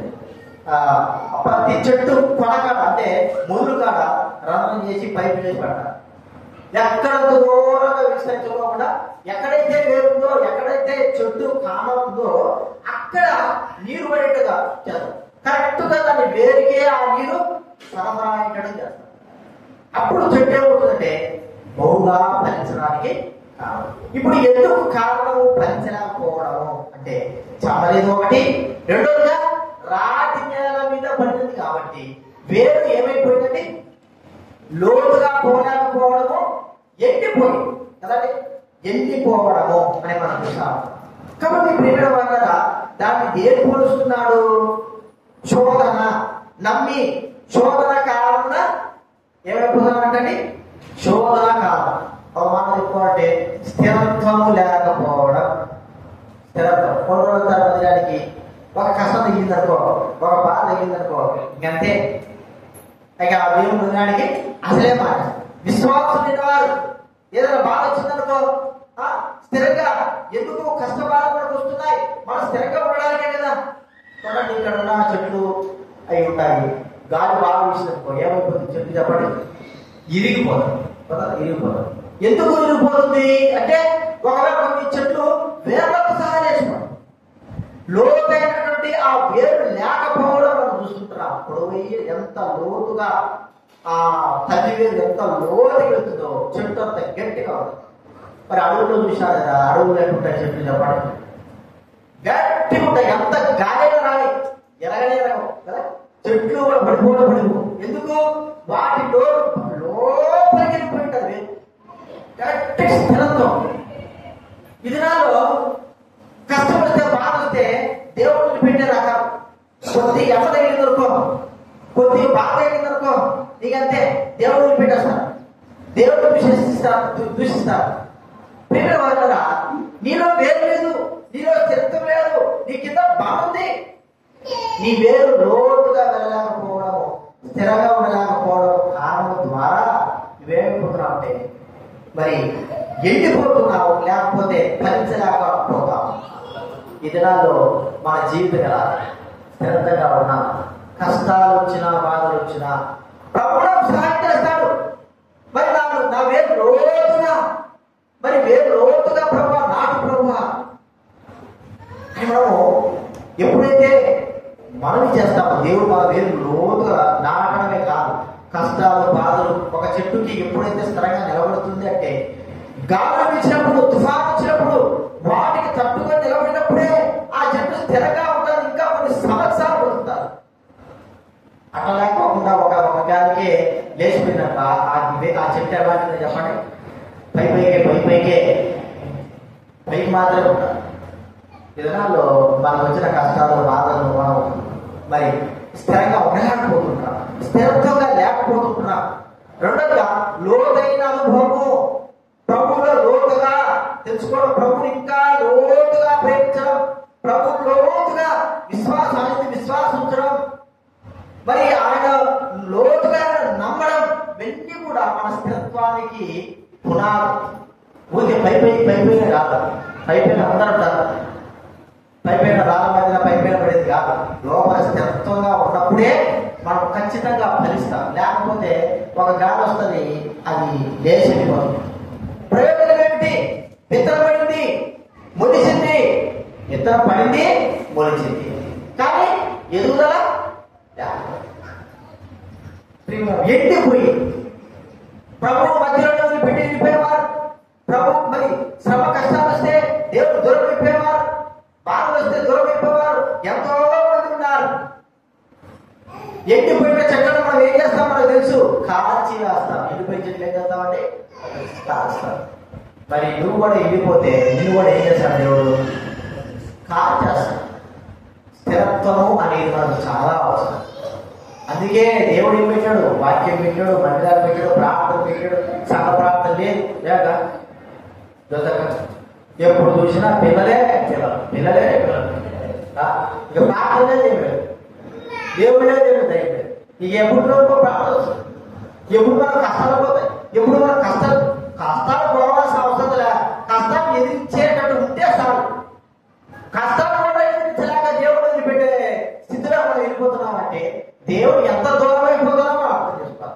ప్రతి చెట్టు కొనకాడ అంటే ముళ్ళు కాడ రంధ్రం చేసి పైపు చేసి పెడతారు. ఎక్కడ దూరంగా విస్తరించుకోకుండా ఎక్కడైతే వేరుందో, ఎక్కడైతే చెట్టు కాన ఉందో అక్కడ నీరు పడేట్టుగా చేస్తారు. కరెక్ట్ గా దాన్ని వేరుకే ఆ నీరు సరఫరా అయ్యేటట్టు చేస్తారు. అప్పుడు చెట్టు ఏమవుతుందంటే బహుగా ఫలించడానికి కారణం. ఇప్పుడు ఎందుకు కారణము ఫలించలేకపోవడము అంటే చమలేదు ఒకటి, రెండోదిగా రాతి నేల మీద పడింది కాబట్టి వేరు ఏమైపోయిందండి, లోతుగా పోలేకపోవడము, ఎండిపోయింది కదండి, ఎండిపోవడము అని మనం చూసాము. కాబట్టి ప్రేమ వల్ల దాన్ని దేని పోలుస్తున్నాడు, శోధన నమ్మి శోధన కాలమున ఏమైపోతామంటండి, శోధన కాలం. ఒక మాట చెప్పుకోవాలంటే స్థిరత్వము లేకపోవడం. స్థిరత్వం కొన్ని రోజుల తర్వాత ఒక కష్టం తగ్గిందనుకో, ఒక బాధ తగ్గిందనుకో, ఇంకంతే ఇక ఆ దేవుడు ఉండడానికి అసలే మాట. విశ్వాసం తిన్నవారు ఏదైనా బాధ వచ్చిందనుకో స్థిరంగా, ఎందుకు కష్ట బాధ మనకు వస్తున్నాయి, మనం స్థిరంగా ఉండడానికే కదా. చూడండి ఇక్కడ ఉన్న చెట్లు అవి ఉంటాయి, గాలి బాగా వీసిననుకో ఏమైపోతుంది చెట్టు చెప్పండి, ఇరిగిపోతుంది కదా, ఇరిగిపోతుంది. ఎందుకు ఇరిగిపోతుంది అంటే ఒకవేళ కొన్ని చెట్లు వేర్లకు సహాయం చేసుకోండి, లోతైనటువంటి ఆ వేరు లేకపోవడం మనం చూస్తుంటున్నాం. పొడవు ఎంత లోతుగా ఆ తల్లి వేరు ఎంత లోతుగా వెళ్తుందో చెట్టు అంత గట్టిగా ఉంది. మరి అడవుల్లో చూశారు కదా, అడవులు లేకుంటాయి చెట్లు చెప్పండి, గట్టిగా ఉంటాయి. ఎంత గాలిగా రాలి ఎరగనే ఎరగవు కదా, చెట్లు కూడా పడిపోవడం పడిపో. ఎందుకు వాటి లోపలికి వెళ్ళిపోయింటారు వేరు, గట్టి స్థిరత్వం. ఇది నాలో కష్టం వస్తే బాధ వస్తే దేవుడిని పెట్టే రకాలు. కొద్ది ఎమ్మ తగిలిందనుకో, కొద్ది బాధ తగిలిందనుకో, నీకంతే దేవుడిని పెట్టేస్తారు, దేవుడిని దూషిస్తారు దూషిస్తారు ప్రేమ వాళ్ళ నీలో వేరు లేదు, నీలో స్థిరత్వం లేదు, నీ కింద బాధ ఉంది. నీ వేరు లోతుగా వెళ్ళలేకపోవడం, స్థిరంగా ఉండలేకపోవడం కారణం ద్వారా నువ్వేమైపోతున్నావు అంటే మరి ఎండిపోతున్నావు, లేకపోతే ఫలించలేకపోతావు. ఈ దినాల్లో మన జీవితం ఎలా స్థిరంగా ఉన్నా, కష్టాలు వచ్చినా బాధలు వచ్చినా ప్రభుత్వం సహాయం చేస్తాడు. మరి నాకు నా వేరు లోతుగా, మరి వేరు లోతుగా ప్రభు నాటు ప్రభు మనము ఎప్పుడైతే మనం చేస్తామో దేవుడు మన వేరు లోతుగా నాటడమే కాదు, కష్టాలు బాధలు ఒక చెట్టుకి ఎప్పుడైతే స్థిరంగా నిలబడుతుంది అంటే గాలి వీచినప్పుడు, తుఫాను వచ్చినప్పుడు వాటికి తట్టుగా నిలబడినప్పుడే ఆ చెట్టు స్థిరంగా ఉంటుంది. ఇంకా కొన్ని సంవత్సరాలు పొందుతారు. అట్లా లేకపోకుండా ఒక ఒక గాలికే లేచిపోయినట్ట ఆ చెట్టు ఎలాంటిదో చెప్పండి, పై పైకే పై పైకే పైకి మాత్రమే ఉంటారు. విధానాల్లో మనకు వచ్చిన కష్టాలు బాధలు మనం మరి స్థిరంగా ఉండలేకపోతున్నాం, స్థిరత్వంగా లేకపోతున్నాం. రెండోగా లోతైన అనుభవము ఇవన్నీ కూడా మన స్థిరత్వానికి పునాది. ఊరికే పై పై పై పైన కాదు, పై పైన అందరూ ఉంటారు, పై పైన రాళ్ళ మీద పై పైన పడేది కాదు. లోపల స్థిరత్వంగా ఉన్నప్పుడే మనం ఖచ్చితంగా ఫలిస్తాం. లేకపోతే ఒక గాలి వస్తుంది, అది లేచిపోతుంది. ప్రయోజనం ఏమిటి? విత్తనం పడింది, మొలిచింది, విత్తనం పడింది, మొలిచింది, కానీ ఎదుగుదల ఎండిపోయి ప్రభు మధ్యలో పెట్టి వెళ్ళిపోయేవారు. ప్రభు మరి శ్రమ కష్టాలు వస్తే దేవుడు దూరం అయిపోయేవారు, బాధలు వస్తే దూరం అయిపోయేవారు. ఎంతో మంది ఉన్నారు. ఎండిపోయిన చెట్లను మనం ఏం చేస్తాం మనకు తెలుసు, కాల్చి వేస్తాం. ఎండిపోయిన చెట్లు ఏం చేస్తామంటే కాల్స్తాం. మరి నువ్వు కూడా ఎండిపోతే నువ్వు కూడా ఏం చేస్తాడు దేవుడు? కాల్చేస్తాడు. స్థిరత్వము అనేది మనకు చాలా అవసరం. అందుకే దేవుడు ఏం పెట్టాడు? వాక్యం పెట్టాడు, మందిరాలు పెట్టాడు, ప్రార్థన పెట్టాడు. సంఘ ప్రార్థన లేదు లేక ఎప్పుడు చూసినా పిల్లలే పిల్లలు పిల్లలే పిల్లలు ఇక ప్రార్థనే దేవుడు దేవుడే దేవుడు దైవం. ఇక ఎప్పుడు ప్రార్థన వస్తుంది, ఎప్పుడు మన కష్టాలు పోతాయి, ఎప్పుడు మన కష్టాలు కష్టాలు పోవాల్సిన అవసరం లే. కష్టాలు ఎదిరించేటట్టు ఉంటే చాలు. కష్టాలు కూడా ఎదిరించలేక దేవుడు వదిలిపెట్టే స్థితిలో మనం వెళ్ళిపోతున్నామంటే దేవుడు ఎంత దూరం అయిపోతున్నామో మనం అర్థం చేసుకోవాలి.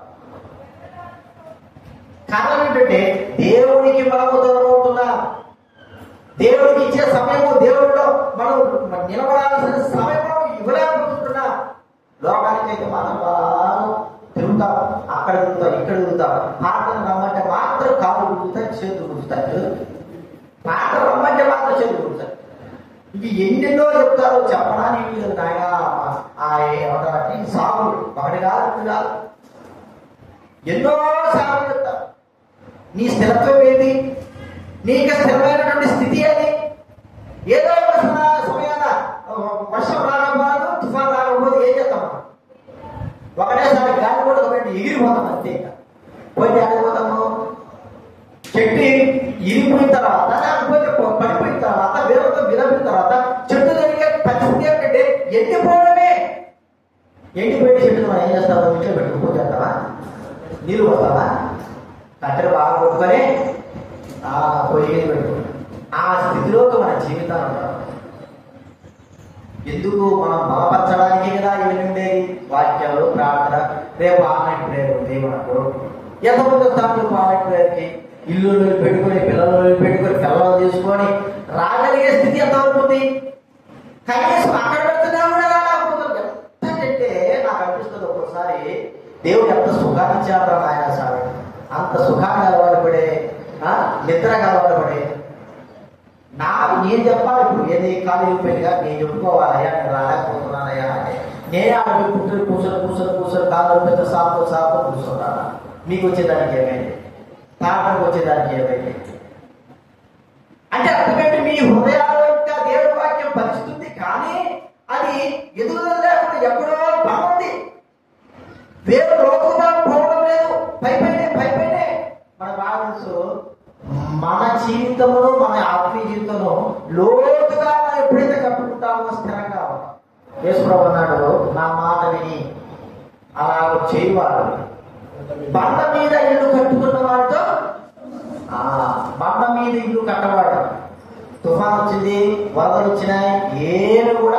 కారణం ఏంటంటే దేవుడికి మనము దూరం అవుతున్నాం. దేవుడికి ఇచ్చే సమయము, దేవుడిలో మనం నిలబడాల్సిన సమయంలో ఇవ్వలేకపోతున్నాం. లోకానికి అయితే మనం తిరుగుతాం, అక్కడ తిరుగుతాం, ఇక్కడ తిరుగుతాం. పాటలు రమ్మంటే మాత్రం కాళ్ళు గుర్తాయి, చేతులు గుర్తాయి. పాటలు రమ్మంటే మాత్రం చేతులు గుర్తాయి. ఇవి ఎన్నెన్నో చెప్తారో చెప్పడానికి వీళ్ళు నాయన సాగులు ఒకటి కాదు రెండు కాదు ఎన్నో సాగులు చెప్తారు. నీ స్థిరత్వం ఏంటి? నీకు స్థిరమైనటువంటి స్థితి అది. ఏదో ఒక సమయాన వర్షం రాకపోదు, తుఫాన్ రాకపోదు, ఏం చేస్తాం? ఒకటేసారి గాలి కూడా ఒకటి ఎగిరిపోతాం అంతే. పోయి ఆడిపోతాము. చెట్టు ఇరిగిపోయిన తర్వాత, లేకపోతే పడిపోయిన తర్వాత, వేరుతో విరమిన తర్వాత చెట్టు జరిగే పరిస్థితి ఏంటంటే ఎండిపోవడమే. ఎండిపోయిన చెట్టు మనం ఏం చేస్తామో ఇంట్లో పెట్టుకు చేస్తావా? నీళ్ళు పోతావా? కట్టెలు బాగా కొట్టుకొని పొయ్యి పెట్టుకుంటాం. ఆ స్థితిలోకి మన జీవితాలు ఉంటాం. ఎందుకు? మనం బలపరచడానికి కదా ఇవన్నీ ఉండేది. వాక్యాలు, ప్రార్థన. రేపు ఆన్లైన్ ప్రేయర్ ఉంది మనకు. ఎంతమంది వస్తాము ఆన్లైన్ ప్రేయర్కి? ఇల్లు పెట్టుకొని, పిల్లలు పెట్టుకొని, పిల్లలు తీసుకొని రాగలిగే స్థితి ఎంత అవుతుంది? కనీసం అక్కడ పెడుతున్నా కూడా రాకపోతుంది. ఎంతంటే నాకు అనిపిస్తుంది ఒక్కొక్కసారి దేవుడు ఎంత సుఖాన్ని ఇచ్చాడు ఆయన సార్. అంత సుఖాన్ని అలవాటు పడే, నిద్రకు అలవాటు పడే నాకు నేను చెప్పాలి. ఇప్పుడు ఏది కాలేజీ పోయిగా నేను చెప్పుకోవాలయ్యా, నేను రాలేకపోతున్నానయ్యా అంటే నేనే ఆడ కూర్చొని కూర్చొని కూర్చొని కూర్చొని కాళ్ళు పెద్ద సాపు సాపు కూర్చోరాలా. మీకు వచ్చేదానికి ఏమైంది? తాపకు వచ్చేదానికి ఏమైంది అంటే అర్థమేంటి? మీ హృదయాల యొక్క దేవుడి వాక్యం పరిస్థితుంది, కానీ అది ఎదుగుదల లేకుండా ఎక్కడో బాగుంది. వేరు లోతుగా పోవడం లేదు. పైపైనే పైపైనే మన బాగా తెలుసు. మన జీవితంలో, మన ఆత్మీయ జీవితంలో లోతుగా మనం ఎప్పుడైతే కట్టుకుంటామో స్థిరంగా ఉంటాం. యేసుప్రభువు అన్నాడు, నా మాట విని అలా చేయవాడు బండ మీద ఇల్లు కట్టుకున్న వాడితో ఆ బండ మీద ఇల్లు కట్టవాడు. తుఫాన్ వచ్చింది, వరదలు వచ్చినాయి, ఏమి కూడా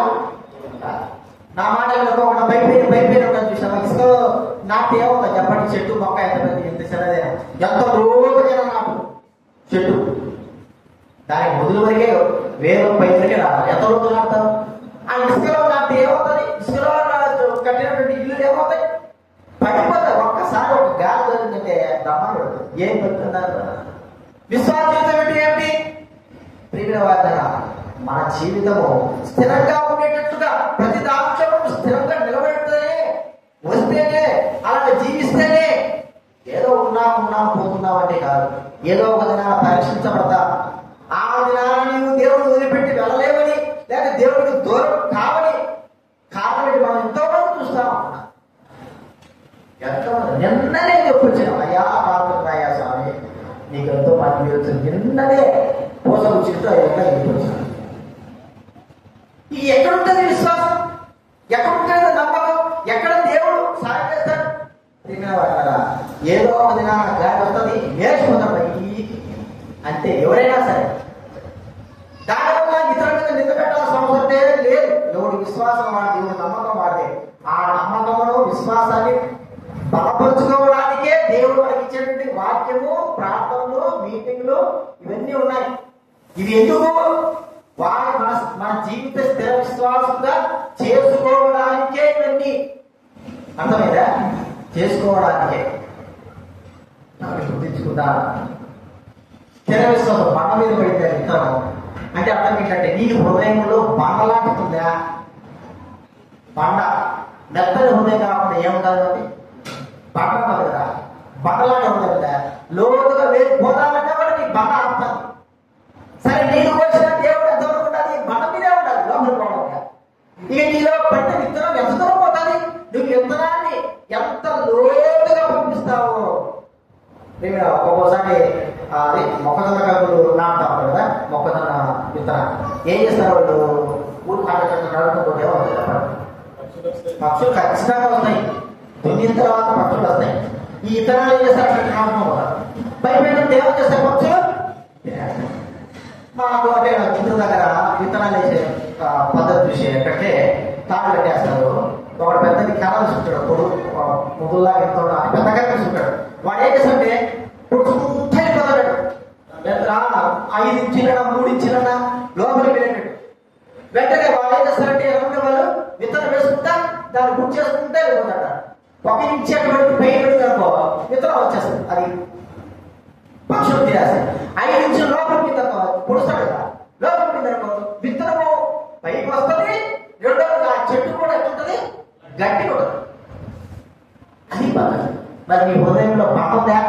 నా మాట వినకుండా పైపైన పైపైన ఉంటుంది చూసాను. ఇసుక నాటి ఏమవుతా చెప్పండి? చెట్టు మొక్క ఎంత పెద్ద, ఎంత చిన్నదైనా, ఎంత లోతుగా నాటు చెట్టు దానికి మొదలు వరకే వేరు పైసలకే రావాలి. ఎంత రోజులు నాటుతారు? ఆ ఇసుకలో నాటి ఏమవుతుంది? ఇసుకలో కట్టినటువంటి ఇల్లు ఏమవుతాయి? పడిపోతాయి. ఒక్కసారి ఒక గాలి జరిగిందంటే దమ్మాలు ఏం పెడుతున్నారు? విశ్వాస జీవితం ఏంటి? ఏమిటి ప్రియుల వాదన? మన జీవితము స్థిరంగా ఉండేటట్టుగా ప్రతి దాంట్లో స్థిరంగా నిలబెడితేనే, వస్తేనే, అలాగే జీవిస్తేనే. ఏదో ఉన్నాం ఉన్నాం పోతున్నాం అంటే కాదు. ఏదో ఒక దినాన పరీక్షించబడతా. ఆ దినాన నీవు దేవుడు వదిలిపెట్టి వెళ్ళలేవని, లేక దేవుడికి దూరం కావని కారణం మనం ఎంతో మంది చూస్తా ఉన్నాం. ఎంతోమంది నిన్ననే చెప్పొచ్చాను, అయ్యా పాల్గొన్నాయా స్వామి నీకు ఎంతో మంది వచ్చింది. నిన్ననే పూస కూర్చుంటూ అయ్యా వెళ్ళిపోతాను. ఈ ఎక్కడుంటుంది విశ్వాసం? ఎక్కడుంటుంది నమ్మకం? ఎక్కడ దేవుడు సాయం చేస్తాడు? ఏదో ఒక దినాన గాలి వస్తుంది, నేర్చుకుంటాం అంతే. ఎవరైనా సరే దానివల్ల ఇతరుల మీద నింద పెట్టాల్సిన అవసరం లేదు. ఎవడు విశ్వాసం వాడి, ఎవడు నమ్మకం వాడితే ఆ నమ్మకమును విశ్వాసాన్ని బలపరుచుకోవడానికే దేవుడు మనకి ఇచ్చేటువంటి వాక్యము, ప్రార్థనలు, మీటింగ్లు ఇవన్నీ ఉన్నాయి. ఇవి ఎందుకు? వారి మన మన జీవిత స్థిర విశ్వాసంగా చేసుకోవడానికే ఇవన్నీ. అర్థమైందా? చేసుకోవడానికే గుర్తించుకుందా? స్థిర విశ్వాసం బండ మీద పడితే విత్తనం అంటే అర్థం ఏంటంటే నీ హృదయంలో బండలాంటితుందా? బండ మెత్తని హృదయం కాకుండా ఏముంటుంది? అది బండ ఉంటుంది కదా, బండలాంటి ఉంటుంది కదా. లోతుగా వేరు పోతామంటే కూడా నీ బండ ఆపుతుంది. సరే నీకు వచ్చిన దేవుడు ఎంత వరకు ఉండాలి? బండ మీదే ఉండాలి, లోపల పోవడం. ఇక నీలో పట్టిన విత్తనం ఎంత దూరం పోతుంది? నువ్వు విత్తనాన్ని ఎంత లోతుగా పంపిస్తావు. ఒక్కోసారి అది మొక్కజొన్న కాకులు నాటుతారు కదా, మొక్కజొన్న విత్తనం ఏం చేస్తారు వాళ్ళు? ఊరు కాళ్ళ నడుపుకుంటే పక్షులు ఖచ్చితంగా వస్తాయి. దున్నిన తర్వాత పక్షులు వస్తాయి. ఈ విత్తనాలు ఏం చేస్తారు? అక్కడ నాటుకోవాలి. పైపైన దేవం చేస్తే పక్షులు మాకు అంటే ఇంటి దగ్గర విత్తనాలు వేసే పద్ధతి చూసి ఎక్కడంటే తాడు కట్టేస్తారు. ఒకడు పెద్దది కర్ర చూసుకుంటాడు, పొడు ముదుల్లా వెళ్తాడు, పెద్ద కర్ర చూసుకుంటాడు. వాడు ఏం చేస్తాడంటే పుట్టుకుంటే వెళ్ళిపోతాడు. ఐదు ఇంచులన్నా మూడు ఇంచులన్నా లోపలికి వెళ్ళేటాడు. వెంటనే వాళ్ళు ఏం చేస్తారంటే ఎవరి వాళ్ళు విత్తనం వేసుకుంటా దాన్ని గుర్తు చేసుకుంటే వెళ్ళిపోతాడు. ఒక ఇంచి అటువంటి పైన అనుకో విత్తనం వచ్చేస్తుంది. అది పక్షులు తినేస్తాయి. ఐదు ఇంచుల లోపలికి విత్తనం పొడుస్తాడు కదా, లోపలికి అనుకో విత్తనము పైకి వస్తుంది. రెండవది ఆ చెట్టు కూడా ఎట్లుంటుంది? గట్టి ఉంటుంది. అది పద్ధతి. మరి నీ హృదయంలో బాగుందా?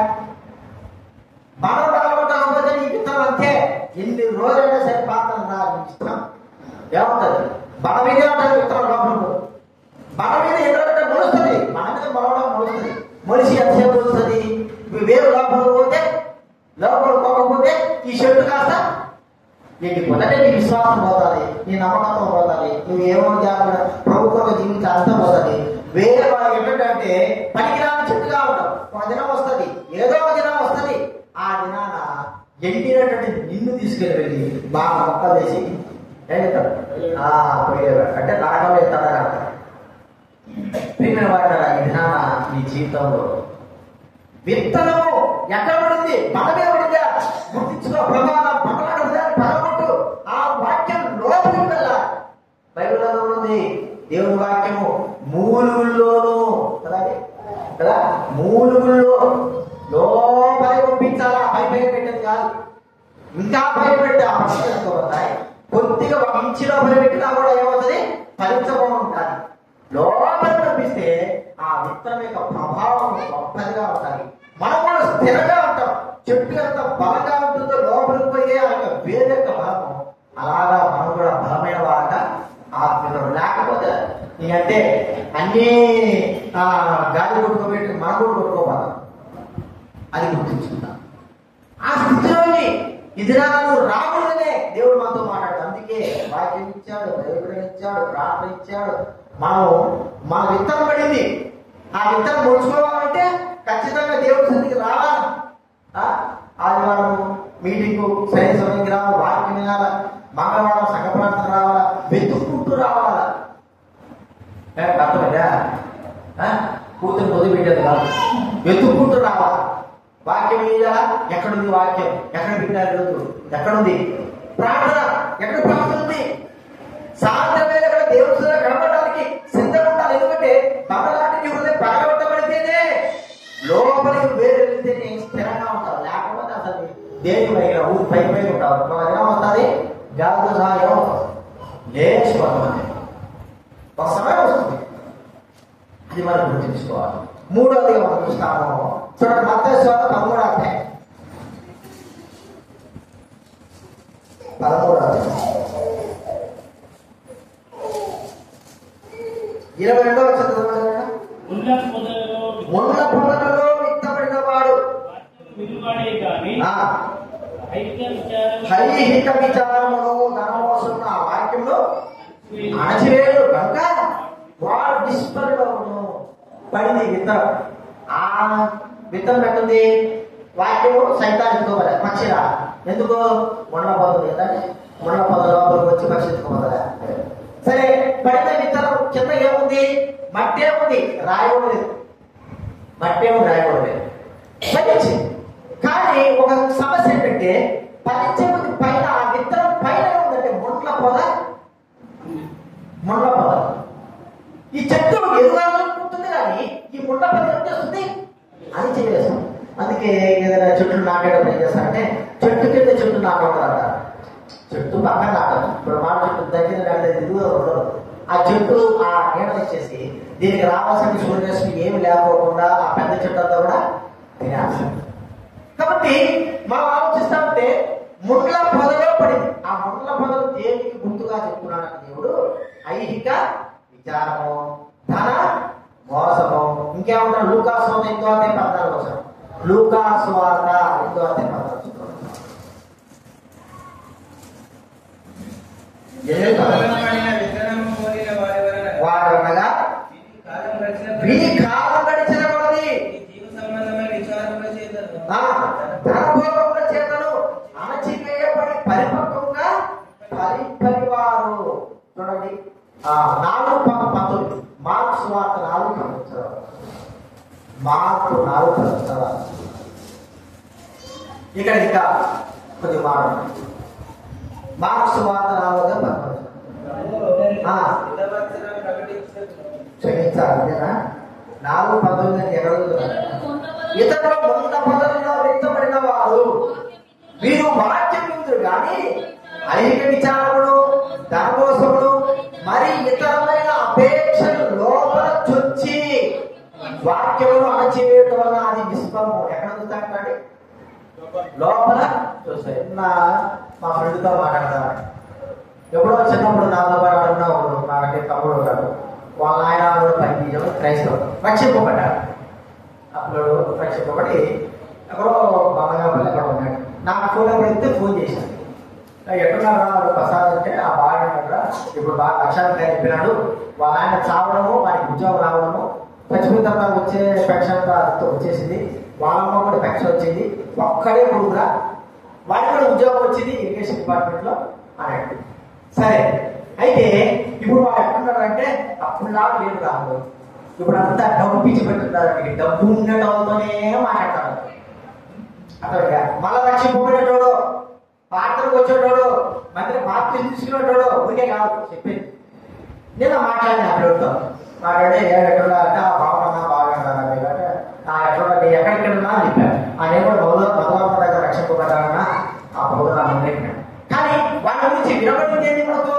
బాగా బాగుంటాకపోతే నీ విత్తనం అంతే. ఎన్ని రోజులైనా సరే పాత్ర రా ఇష్టం ఏముంటుంది? బల మీదే ఉంటుంది విత్తనం. లోపల బల మీద ఎదురంటే మొలుస్తుంది. మన మీద మొలవడం మొలుస్తుంది. మొలిసి ఎంతసేపు వస్తుంది? వేరు లోపల పోతే లోపల పోకపోతే ఈ చెట్టు కాస్త నీకు మొదటే నీ విశ్వాసం పోతుంది, నీ నమ్మకత్వం పోతుంది, నువ్వు ఏమో జాగ్రత్త ప్రభుత్వ జీవితాంతం పోతుంది. వేరే వాళ్ళు ఏంటంటే పనికిరాని చెట్టుగా ఉంటాం. ఒక దినం వస్తుంది, ఏదో ఒక దినం వస్తుంది. ఆ దినాన ఎండినటువంటి నిన్ను తీసుకెళ్ళి బాగా మొక్కలు వేసి ఏం చెప్తాడు? పోయేవాడు అంటే నాటం వేస్తాడని అర్థం. ప్రియమైన వాడారా, ఈ దినాన నీ జీవితంలో విత్తనము ఎక్కడ పడింది? మనమే పడిందా? గుర్తించుకో. ప్రమాదం పక్కలాడుతుందా? పరగొట్టు. ఆ వాక్యం లోపలికి వెళ్ళాలి. బైబిల్లో ఉంది దేవుని వాక్యము మూలుగుల్లోనూ కదా కదా మూలుగుల్లో లోపలి పంపించాలా? పై పైన పెట్టేది కాదు. ఇంకా పైన పెట్టి ఆ పక్షులుతాయి. కొద్దిగా ఒక ఇంచి లోపల పెట్టినా కూడా ఏమవుతుంది? ఫలించబోని ఉంటుంది. లోపల పంపిస్తే ఆ విత్తనం యొక్క ప్రభావం గొప్పదిగా ఉంటుంది. మనం కూడా స్థిరంగా ఉంటాం. చెట్టు ఎంత బలంగా ఉంటుందో లోపలికి పోయే ఆ యొక్క వేరు యొక్క బలము అలాగా మనం కూడా బలమైన వారంగా ఆత్మీయులు. లేకపోతే నీకంటే అన్నీ ఆ గాలి కొట్టుకోబెట్టి మనం కూడా కొట్టుకోవాలి. అది గుర్తించుకుంటాం. ఆ స్థితిలోని ఇది నువ్వు రాకూడదనే దేవుడు మనతో మాట్లాడు. అందుకే వాక్యం ఇచ్చాడు, దైవజనం ఇచ్చాడు, ప్రార్థన ఇచ్చాడు. మనం మన విత్తనం పడింది. ఆ విత్తనం ముడుచుకోవాలంటే ఖచ్చితంగా దేవుడి సన్నిధికి రావాలి. ఆదివారం మీటింగ్ సరైన సమయానికి రావాలి, వాక్యం వినాలా, మంగళవారం సంఘ ప్రార్థన రావాలా, వెతుక్కుంటూ రావాలా. అర్థమైందా? కూతురు పొద్దు పెట్టేది కాదు, వెతుక్కుంటూ రావాలా. వాక్యం వేయాలా? ఎక్కడుంది వాక్యం? ఎక్కడ పెట్టారు రోజు? ఎక్కడుంది ప్రార్థన? ఎక్కడ ప్రార్థన ఉంది? సాయంత్రం వేళ ఎక్కడ దేవుడు కనబడడానికి సిద్ధంగా ఉండాలి. ఎందుకంటే బట్టలాంటి హృదయం పగలగొట్టబడితేనే లోపలికి వేరు వెళ్తేనే స్థిరంగా ఉంటారు. లేకపోతే అసలు దేని పైన ఊరి పై పై ఉంటారు. ఏమవుతుంది? గాలితో సహా ఏమవుతుంది? లేచిపోతుంది. ఒక సమయం వస్తుంది. అది మనం గుర్తించుకోవాలి. మూడవదిగా మనం చూస్తాము. చూడండి, మత్తయి సువార్త పదమూడవ అధ్యాయం పదమూడవ అధ్యాయం ఇరవై రెండవ వచనం. ముళ్ళ పొదలలో విత్తబడిన వాడు హైహిక విచారమును ధనమోసమును ఆ వాక్యంలో అణచివేయడు కనుక వాడు నిష్ఫలుడవును. పడింది విత్తనం. ఆ విత్తనం పెట్టింది వాక్యము సైతాన్ని ఎత్తుకోవాలి పక్షిరా. ఎందుకు? మొండ పొదలు ఏంటంటే మొండ పొదల లోపలికి వచ్చి పక్షి ఎత్తుకోవాలా. సరే, పడిన విత్తనం కింద ఏముంది? మట్టే ఉంది, రాయి కూడా లేదు. మట్టే ఉంది, రాయి కూడా లేదు. ఫలించి కానీ ఒక సమస్య ఏంటంటే ఫలించే ముందు పైన ఆ విత్తనం పైన ఉందంటే ముండ్ల పొద, ముండ్ల పొద. ఈ చెట్టు ఎదురాలనుకుంటుంది కానీ ఈ ముండ్ల పొద ఏం చేస్తుంది? అని చేయలేస్తాం. అందుకే ఏదైనా చెట్లు నాటేటప్పుడు ఏం చేస్తారంటే చెట్టు కింద చెట్టు నాటవుతారు. చెట్టు పక్కన నాటదు. ఇప్పుడు మాట చెట్టు దగ్గర నాటే ఎదుగులో ఉండదు. ఆ చెట్టు ఆ నీడ ఇచ్చేసి దీనికి రావాల్సిన సూర్యరశ్మి ఏమి లేకపోకుండా ఆ పెద్ద చెట్టు అంతా కూడా తినేస్తాం. కాబట్టి మనం ఆలోచిస్తామంటే ముండ్ల పొదలో పడింది. ఆ ముండ్ల పొదలు దేనికి గుర్తుగా చెప్తున్నాడు దేవుడు? ఐహిక విచారము, ధన మోసము. ఇంకేమంటారు? లూకాసు వార్త ఎంతో అదే పద్నాలుగు వచ్చారు. లూకాసు వార్త ఎంతో అదే పద్నాలుగు వాడనగా వీరి కాలం గడిచిన కొలది ధనభోగముల చేతను అణచివేయబడి పరిపక్వంగా పరిపరివారు. చూడండి, నాలుగు పంతొమ్మిది మార్క్స్ వార్త నాలుగు పంపించారు. మార్పు నాలుగు పంపించారు. ఇక్కడ ఇంకా కొద్ది మాట మార్క్స్ వార్త నాలుగుగా పంపించారు. క్షమించాలి, నాలుగు పంతొమ్మిది ఎక్కడ ఇతరుల ముంద పదవిలో వ్యక్తపడిన వారు వీరు వాక్యం విందురు కానీ ఐహిక విచారములు, ధనమోసములు మరి ఇతరమైన అపేక్షలు లోపల చొచ్చి వాక్యమును అణచివేయటం వల్ల అది విశ్వము. ఎక్కడ చూస్తాండి? లోపల చూస్తాయి. నా మా ఫ్రెండ్తో మాట్లాడతాను. ఎప్పుడో చిన్నప్పుడు నాతో పాటు ఒకడు నాకంటే తమ్ముడు ఉంటాడు. వాళ్ళ ఆయన కూడా పనిచేయడం క్రైస్తవుడు రక్షింపబడ్డాడు. అప్పుడు రక్షింపబడి ఎక్కడో బంగాపల్లి ఎక్కడ ఉన్నాడు. నాకు ఫోన్ ఎప్పుడు ఇస్తే ఫోన్ చేశాను. ఎక్కడున్నారా వాడు ప్రసాద్ అంటే ఆ బాగా ఉన్నాడు. ఇప్పుడు బాగా లక్షాలు చెప్పినాడు. వాళ్ళ ఆయన చావడము, వాడికి ఉద్యోగం రావడము, చచ్చిపోయిన తర్వాత వచ్చే పెన్షన్ వచ్చేసింది. వాళ్ళమ్మ కూడా పెన్షన్ వచ్చింది. ఒక్కడే కొడుకురా, వాడికి కూడా ఉద్యోగం వచ్చింది ఇరిగేషన్ డిపార్ట్మెంట్ లో అన్నాడు. సరే, అయితే ఇప్పుడు వాళ్ళు ఎక్కడున్నారంటే అప్పుడు నాకు లేదు రాదు. ఇప్పుడు అంతా డబ్బు పిచ్చి పెట్టున్నారు. డబ్బు ఉండటంతోనే మాట్లాడతారు. అతడుగా మళ్ళా రక్షింపబడేటోడు, పాత్రకు వచ్చేటోడు, మంత్రి బాప్తి తీసుకునేటోడు ఊరికే కాదు చెప్పింది. నేను మాట్లాడిన అతడితో మాట్లాడే ఎక్కడ అంటే ఆ బాగున్నా బాగుంటాను అంటే ఆ ఎక్కడ ఎక్కడెక్కడున్నా అని చెప్పాను. ఆ నేను కూడా మొదలు మొదలమ్మ దగ్గర రక్షింపబడ్డానన్నా ఆ పొద్దున కానీ వాళ్ళ గురించి వినబడింది ఏంటి? మనకు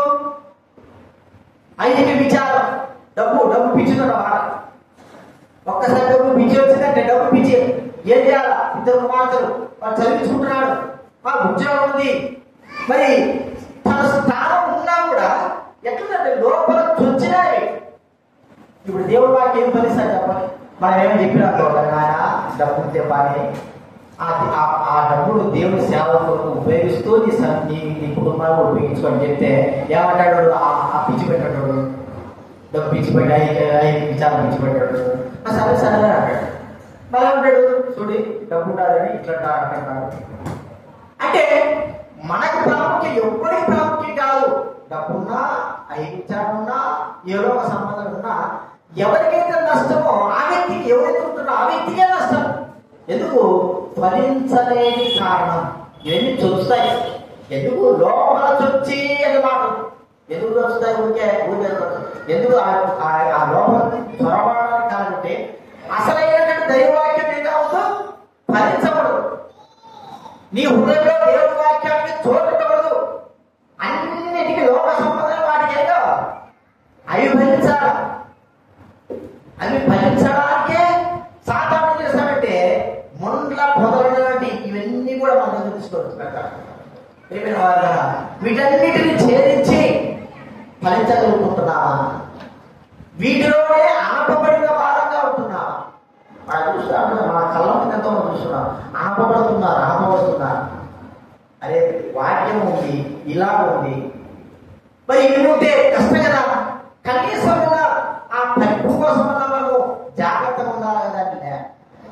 ఐహిక విచారం, డబ్బు డబ్బు పిచ్చుతున్న వాడ. ఒక్కసారి డబ్బు పిచ్చి వచ్చిందంటే డబ్బు పిచ్చి ఏం చేయాలా? ఇద్దరు కుమార్తెలు వాడు చదివించుకుంటున్నాడు, వాడు ఉద్యోగం ఉంది. మరి తన స్థానం ఉన్నా కూడా ఎట్లుందంటే లోపల చొచ్చినాయి. ఇప్పుడు దేవుడు వాకి ఏం ఫలిస్తాడు చెప్పండి? మనం ఏమో చెప్పినట్టు ఆయన డబ్బు చెప్పాలి, ఆ డబ్బులు దేవుని సేవ కొరకు ఉపయోగిస్తూ నీ నీ కుటుంబాన్ని ఉపయోగించుకొని చెప్తే ఏమంటాడు? ఆ పిచ్చి పెట్టాడు, డబ్బు పిచ్చి పెట్టాయి, విచారం పిచ్చి పెట్టాడు. సరే సరే అంటాడు. మరి ఏమంటాడు? చూడి డబ్బు ఉండాలని ఇట్లా అంటాడు. అంటే మనకు ప్రాముఖ్యం ఎవ్వరికి ప్రాముఖ్యం కాదు. డబ్బున్నా, ఐదు విచారం ఉన్నా, ఏదో ఒక సంబంధం ఉన్నా ఎవరికైతే నష్టమో ఆ వ్యక్తికి, ఎవరైతే ఉంటుందో ఆ వ్యక్తికే నష్టం. ఎందుకు? ఫలించలేని కారణం. ఇవన్నీ చొచ్చుతాయి. ఎందుకు? లోపల చొచ్చి అని మాట. ఎందుకు చొచ్చుతాయి? ఊరికే ఊరికే ఎందుకు? ఆ లోపల చొరబడడానికి కాదంటే అసలైనటువంటి దైవవాక్యం ఏం కావచ్చు? ఫలించకూడదు. నీ హృదయంలో దేవుడి వాక్యానికి చోటుండకూడదు. అన్నిటికీ లోక సంబంధం వాటికి ఏదో అవి ఫలించాలి. అవి ఫలించడానికే సాధారణ చేస్తామంటే ముండ్ల పొదలటువంటి ఇవన్నీ కూడా మన దగ్గర తీసుకోవచ్చు పెడతారు. వీటన్నిటిని ఛేదించి ఫలించగలుగుతున్నావా? వీటిలోనే అనపబడిన వారంగా ఉంటున్నావా? మన చూస్తున్నా మన కళ్ళ మీద ఎంతో చూస్తున్నాం. అనపబడుతున్నారు, అనపబడుతున్నారు. అరే వాక్యం ఉంది, ఇలా ఉంది, మరి ఇవి ఉంటే కష్టం కదా. కనీసం ఆ పరిపు కోసం మనము జాగ్రత్తగా ఉండాలి కదా. అంటే అదే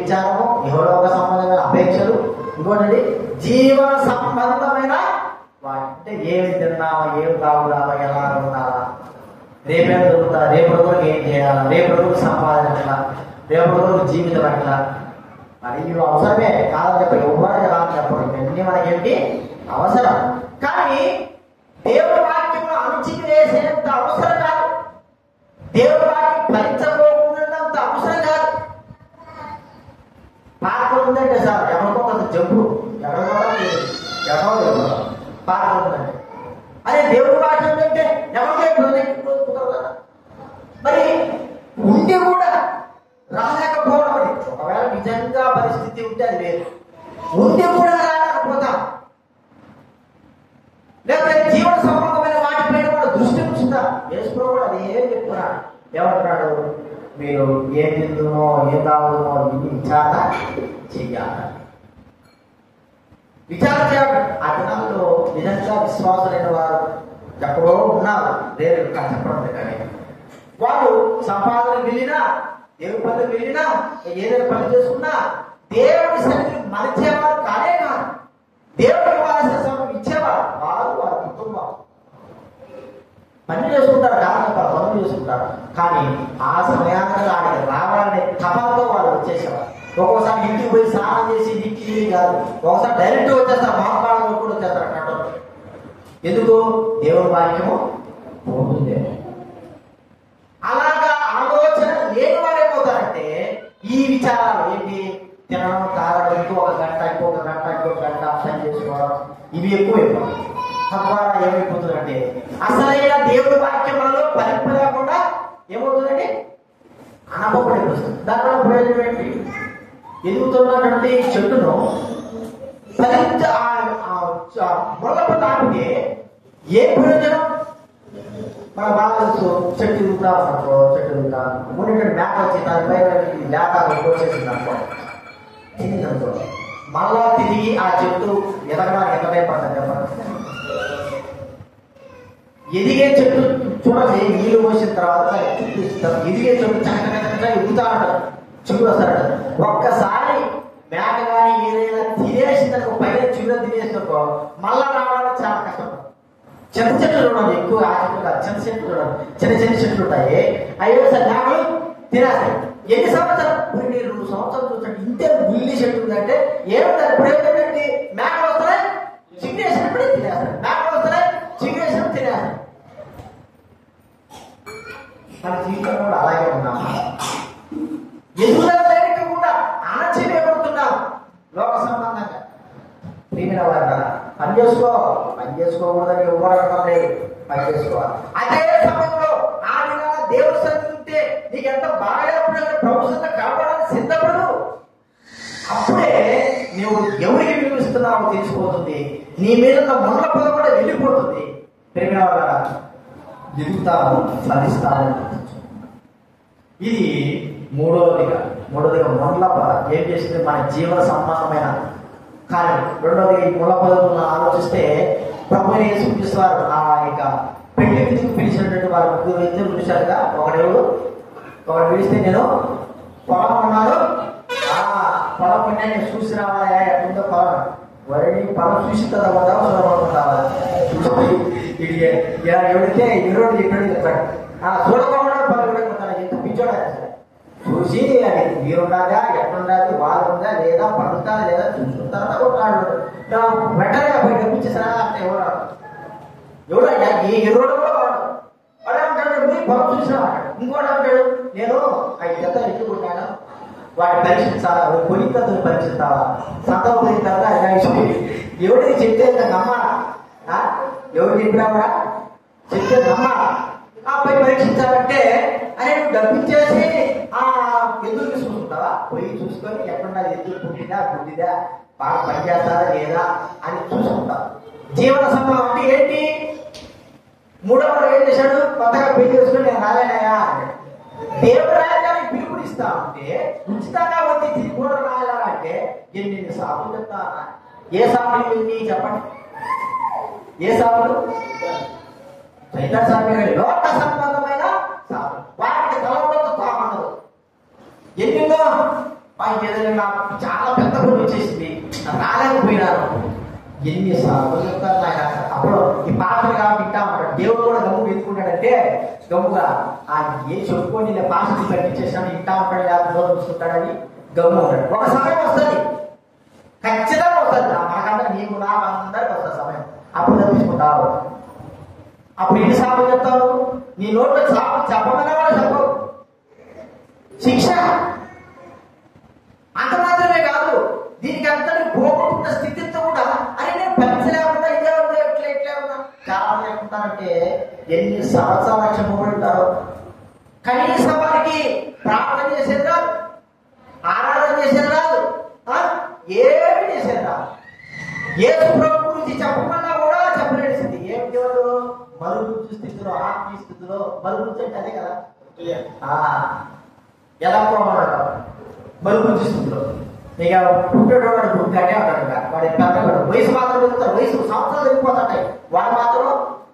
విచారము, ఇహలోక సంబంధమైన అపేక్షలు, ఇంకోటి జీవన సంబంధమైన వాటి. అంటే ఏమి తిన్నావా, ఏమి కావుదావా, ఎలా ఉండాలా, రేపేం దొరుకుతా, రేపు రోజులకు ఏం చేయాలా, రేపు రోజులకు సంపాదన ఎట్లా, రేపు రోజులకు జీవితం ఎట్లా. మరి ఇవి అవసరమే కాదని చెప్పి ఎవరు కాదని చెప్పడం, ఇవన్నీ మనకేంటి అవసరం. కానీ దేవుడి వాక్యంలో అణుచికి వేసేంత అవసరం కాదు, దేవుడి వాక్యం ఫలించబోకున్నంత అవసరం కాదు. పాత్ర ఉందంటే సార్ ఎవరికో కొంత జబ్బు, ఎవరికో ఎవరో పాత్ర ఉందంటే అదే దేవుడి వాక్యం అంటే ఎవరికో మరి ఉండి కూడా రాలేకపోవడం అని. ఒకవేళ నిజంగా పరిస్థితి ఉంటే అది వేరు, ఉండి కూడా రాలేకపోతాం. లేకపోతే జీవన సంబంధమైన వాటిపైన కూడా దృష్టి ఉంచుతాం. వేసుకోవడం కూడా అది ఏం చెప్తున్నాడు, ఏమంటున్నాడు, మీరు ఏం తిందునో ఏం తాగునో ఇన్ని విచారణ చెయ్యాలి, విచారణ చేయాలి. ఆ దినాల్లో నిజంగా విశ్వాసులైన వారు ఎక్కడో ఉన్నారు, దేవుడు చెప్పడం కానీ వాళ్ళు సంపాదనకు వెళ్ళినా, దేవుడి పనులకు వెళ్ళినా, ఏదైనా పని చేసుకున్నా దేవుడి సన్నిధిని మరిచేవారు కానే కాదు. దేవుడికి ఇవ్వాల్సిన సమయం ఇచ్చేవారు. వారు వారి కుటుంబం పని చేసుకుంటారు, కారణం పనులు చేసుకుంటారు. కానీ ఆ సమయానికి ఆయనకి రావాలనే తపంతో వాళ్ళు వచ్చేసేవారు. ఒక్కోసారి ఇంటికి పోయి స్నానం చేసి ఇంటికి కాదు, ఒకసారి డైరెక్ట్ వచ్చేస్తారు, మహాకాలంలో కూడా వచ్చేస్తారు అన్నట్టు. ఎందుకు? దేవుడి వాక్యము పోతుంది. అలాగా ఆలోచన లేని వారు ఏమవుతారంటే ఈ విచారాలు ఏంటి, తినడం, తాగడం, ఇంకొక గంట ఇంకొక గంట ఇంకొక గంట అర్థం చేసుకోవడం, ఇవి ఎక్కువ అయిపోతాయి. తద్వారా ఏమైపోతుందంటే అసలైన దేవుడి వాక్యములలో పరిపూర్ణ లేకుండా ఏమవుతుందంటే అనపబడి వస్తుంది. దానివల్ల ప్రయోజనం ఏంటి? ఎదుగుతున్నటువంటి చెట్టును ఫలించ మొదలు తాగితే ఏ ప్రయోజనం? మన బాగా తెలుసు, చెట్టు ఎదుగుతాం అనుకో, చెట్టు ఎదుగుతాం మునిటి మేక వచ్చి దానిపై లేక కోసేసింది అనుకో, తిరిగిందనుకో, మళ్ళా తిరిగి ఆ చెట్టు ఎదగడానికి ఎంత భయపడుతుంది చెప్పండి. ఎదిగే చెట్టు చూడండి, నీళ్ళు పోసిన తర్వాత ఎదిగే చెట్టు చక్కగా ఎదుగుతా ఉంటారు, చిగురు వస్తాడు. ఒక్కసారి మేక కానీ ఏదైనా తినేసిందనుకో, పైన చిగురు తినేసిందనుకో, మళ్ళా రావడానికి చాలా కష్టం. చిన్న చెట్లు చూడండి, ఎక్కువ ఆ చెట్లు కాదు, చిన్న చెట్లు చూడండి, చిన్న చిన్న చెట్లు ఉంటాయి. అయ్యో సార్ మేకలు తినేస్తాయి. ఎన్ని సంవత్సరాలు మీరు రెండు సంవత్సరాలు చూసండి, ఇంతే గుల్లి చెట్టు ఉందంటే ఏముంటారు? ఇప్పుడు ఏమిటంటే మేకలు వస్తాయి, చిగురేసినప్పుడే తినేస్తాయి, మేకలు వస్తాయి, చిగురేసినప్పుడు తినేస్తాయి. మన జీవితం కూడా అలాగే ఉన్నాము. ఎదుగుదల కూడా అణచివేయబడుతున్నాం లోక సంబంధంగా. ప్రియమైన వారు పని చేసుకో, పని చేసుకోకూడదని ఎవరు లేదు, పని చేసుకోవాలి. అదే సమయంలో ఆ విధంగా దేవుడు సన్నిధింటే నీకు ఎంత బాగా ప్రభుత్వంగా కాపాడాలని సిద్ధపడు. అప్పుడే నువ్వు ఎవరికి విలువిస్తున్నావో తెలిసిపోతుంది, నీ మీద మొదల పద కూడా వెళ్ళిపోతుంది. ప్రియమైన వారు ఎదుగుతాము, ఫలిస్తాము. ఇది మూడవదిగా మూడవదిగా మొదల పద ఏం చేస్తుంది? మన జీవన సంబంధమైన కార్యం. రెండవది మూల పదవులను ఆలోచిస్తే ప్రభు యేసు క్రీస్తు వారు ఆ యొక్క పెళ్లి విధికి పిలిచినటువంటి వారు ముగ్గురు వ్యక్తులు పిలిచారుగా. ఒకడెవడు? ఒకడు పిలిస్తే నేను పొలం ఉన్నాను, ఆ పొలం ఉంటే నేను చూసి రావాలా, ఎట్లుందో పొలం, వరిని పొలం చూసి చదవకుంటావా చూడబడుకుంటావా? ఇది ఎవడితే ఇరుడు చెప్పాడు చెప్పాడు. ఆ చూడకుండా పొలం కూడా ఎంత పిచ్చోడా చూసి అది మీరున్నదా, ఎట్లున్నది, వాళ్ళు ఉందా లేదా, పండుతా లేదా చూసుకుంటారా కొట్టాడు. వెంటనే పోయి డబ్బిచ్చేసారా అంటే ఎవరు ఎవడయ్యా ఈ ఎరువుడు కూడా వాడు వాడే ఉంటాడు. మీరు పొలం చూసినా ఇంకోటి అంటాడు, నేను ఐదు జత ఎట్లు కొట్టాను, వాడిని పరీక్షించాలా, కొనికతో పరీక్షిస్తావా, సంతం పోయిస్తావా, ఎవరికి చెప్తే నమ్మా, ఎవరు చెప్పినావా చెప్తే నమ్మా. ఆ పై పరీక్షించాలంటే అరే నువ్వు డబ్బిచ్చేసి ఆ ఎదురు చూసుకుంటావా? పోయి చూసుకొని ఎక్కడున్నా ఎదురు పుట్టిదా పుట్టిదా, బాగా పనిచేస్తారా లేదా అని చూసుకుంటావు. జీవన సంబంధం అంటే ఏంటి? మూడవ ఏం చేశాడు? కొత్తగా పెళ్లి చేసుకుని నేను రాలేనాయా అన్నాడు. దేవుడు రాయడానికి పిలుపుని ఇస్తా ఉంటే ఉచితంగా వచ్చి తిరిగి కూడా రాయాలా అంటే ఎన్ని సాగులు చెప్తా. ఏ సాగులు ఎన్ని చెప్పండి? ఏ సాగులు? చైతన్య స్వామి గారి లోక సంబంధమైన సాగులు, వాటికి తలవంతో తామన్నదు. ఎన్నెన్నో నాకు ఏదైనా నాకు చాలా పెద్ద పని వచ్చేసింది, రాలేకపోయినాను. ఎన్నిసార్లు చెప్తారు నాకు. అప్పుడు ఈ పాటలు కాబట్టి వింటా ఉంటాడు. దేవుడు కూడా గమ్ము వెతుకుంటాడంటే గమ్ముగా ఆ ఏ చెప్పుకొని పాటలు కట్టించేసాను వింటా ఉంటాడు, లేదా చూసుకుంటాడని గమ్ము ఉంటాడు. ఒక సమయం వస్తుంది, ఖచ్చితంగా వస్తుంది. మనకందరూ నీకు నా అందరికి వస్తుంది సమయం. అప్పుడు తప్పించుకుంటావు. అప్పుడు ఎన్నిసార్లు చెప్తావు? నీ నోట్లో సాపు చెప్పమన్నా కూడా చెప్పవు. శిక్ష అంత మాత్రమే కాదు, దీనికి అంతటి పోగొట్టుకున్న స్థితితో కూడా అని నేను పెంచలేకుండా ఇదే ఉందా ఎట్లా ఎట్లా ఉన్నా చాలా లేకుంటానంటే ఎన్ని సంవత్సరాల క్షమపడతారో. కనీసం వారికి ప్రార్థన చేసేది రాదు, ఆరాధన చేసేది రాదు, ఏమి చేసేది రాదు. యేసు ప్రభు గురించి చెప్పమన్నా కూడా చెప్పలేని స్థితి. ఏం దేవుడు మరుగుజ్జు స్థితిలో, ఆత్మీయ స్థితిలో. మరుగుజ్జు అంటే అదే కదా, ఎలా పోవడం మరుగుజ్జు స్థితిలో. ఇక పుట్టేటోడు పుట్టాడే అంటాడు, వాడి పెద్దవాడు వయసు మాత్రం పెరుగుతారు, వయసు సంవత్సరాలు వెళ్ళిపోతాయి, వాడు మాత్రం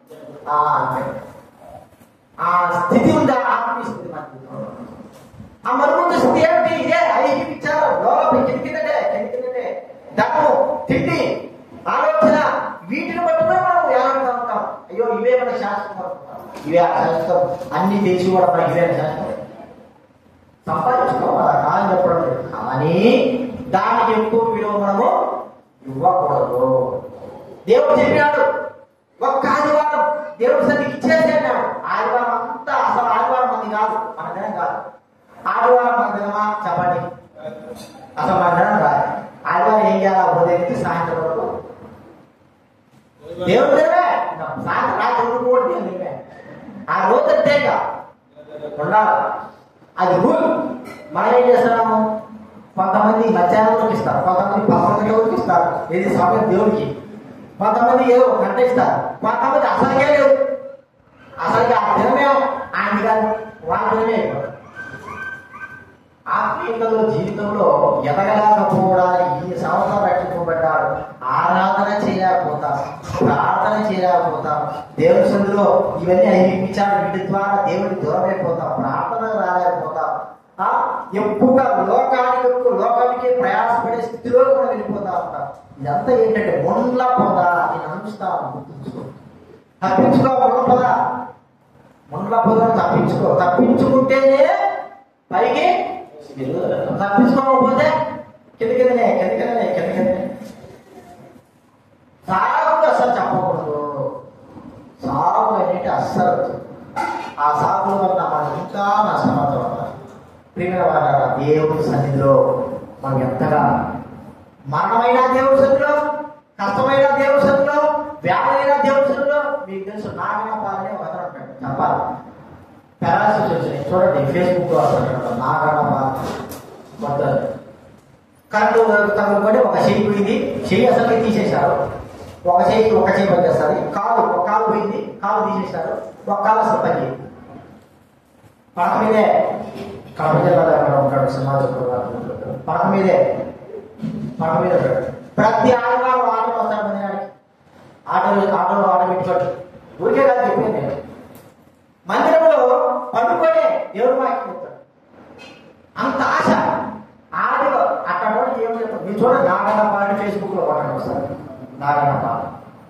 ఆ స్థితి ఉంది, ఆత్మీయ స్థితి. ఆ మరుగుజ్జు స్థితి ఏమిటి? ఇదే ఐదు విచారం, లోపల కిందికిందటే కిందికిందటే దమ్ము, తిండి, ఆలోచన, వీటిని పట్టుకుని మనం ఏమంటా ఉంటాం. అయ్యో ఇవే మన శాస్త్రం, ఇవే శాస్త్రం, అన్ని తెలిసి కూడా మన ఇవే శాస్త్రం సంపాదించుకోవాలి. అలా కాలం చెప్పడం లేదు, కానీ దానికి ఎక్కువ విలువ మనము ఇవ్వకూడదు. దేవుడు చెప్పినాడు ఒక్క ఆదివారం దేవుడు సరికి ఇచ్చేసి అన్నాడు. ఆదివారం అంతా అసలు ఆదివారం మంది కాదు, మన దినం కాదు. ఆదివారం మన దినమా చెప్పండి, అసలు మన దినం కాదు. ఆదివారం ఏం చేయాలి? ఉదయం సాయంత్రం వరకు దేవుడు దినమే, సాయంత్రం రాత్రి కూడా దినమే. ఆ రోజు అంతేగా ఉండాలి, అది రూల్. మనం ఏం చేస్తున్నాము? కొంతమంది మధ్యాహ్నంలోకి ఇస్తారు, కొంతమంది పదకొండుకి ఇస్తారు, ఏది సమయం దేవుడికి. కొంతమంది ఏదో గంట ఇస్తారు, కొంతమంది అసలుకే లేవు. అసలుకి ఆ దినమే ఆయన కాదు, వాళ్ళ దినమే అయిపోతుంది. ఆత్మీయతలో జీవితంలో ఎదగలేకపోవడానికి ఈ సంవత్సరం రక్షింపబడ్డాడు. ఆరాధన చేయలేకపోతాం, ప్రార్థన చేయలేకపోతాం, దేవుని సందులో ఇవన్నీ అనిపించాలి. వీటి ద్వారా దేవుడికి దూరమైపోతాం, ప్రార్థన రాలేకపోతాం. ఎక్కువగా లోకానికి లోకానికి ప్రయాసపడే స్థితిలో కూడా వెళ్ళిపోతా ఉంటాం. ఇదంతా ఏంటంటే మొండ్ల పొద. నేను అనుస్తాను, గుర్తుంచుకో, తప్పించుకో. మొండ్ల పొద, మొండ్ల పొదను తప్పించుకో. తప్పించుకుంటేనే పైకి, తప్పించుకోకపోతే కింద కిందనే కింద కిందనే కింద కిందనే. సాగు అస్సలు చెప్పకూడదు. సాగు అనేది అస్సలు, ఆ సాగుల వల్ల మనం ఇంకా నష్టమవుతాం. ప్రియమైన వారా, దేవుడి సన్నిధిలో మనం ఎంతగా మరణమైన దేవుడి సన్నిధిలో, కష్టమైన దేవుడి సన్నిధిలో, వ్యాధైన దేవుడి సన్నిధిలో. మీకు తెలుసు నాగన పాలనే ఒక అతను ఉంటాడు, చెప్పాలి పారాసిస్ వచ్చినాయి చూడండి, ఫేస్బుక్ లో వస్తాడు నాగన పాల మొత్తం కరెంటు తగ్గుకొని ఒక చెయ్యి పోయింది, చెయ్యి అసలు తీసేశారు. ఒక చెయ్యి ఒక చెయ్యి పనిచేస్తుంది, కాలు ఒక కాలు పోయింది, కాలు తీసేశారు, ఒక కాలు అసలు పని చేయదు. పడక మీదే కడప జిల్లాలో ఎక్కడ ఉంటాడు సమాజం, పడక మీదే పడక మీద ఉంటాడు. ప్రతి ఆదివారం ఆటోలు వస్తాడు మందిరానికి, ఆటోలు ఆటోలు ఆటో పెట్టుకోండి. ఊరికే కాదు చెప్పింది నేను, మందిరంలో పడుకొనే దేవుడు వాక్యం చెప్తాడు. అంత ఆశ ఆడి అక్కడ ఏం చెప్తాడు. మీరు చూడండి, నాగన్న పాట ఫేస్బుక్ లో కొట్టండి వస్తారు. నాగన్న పాట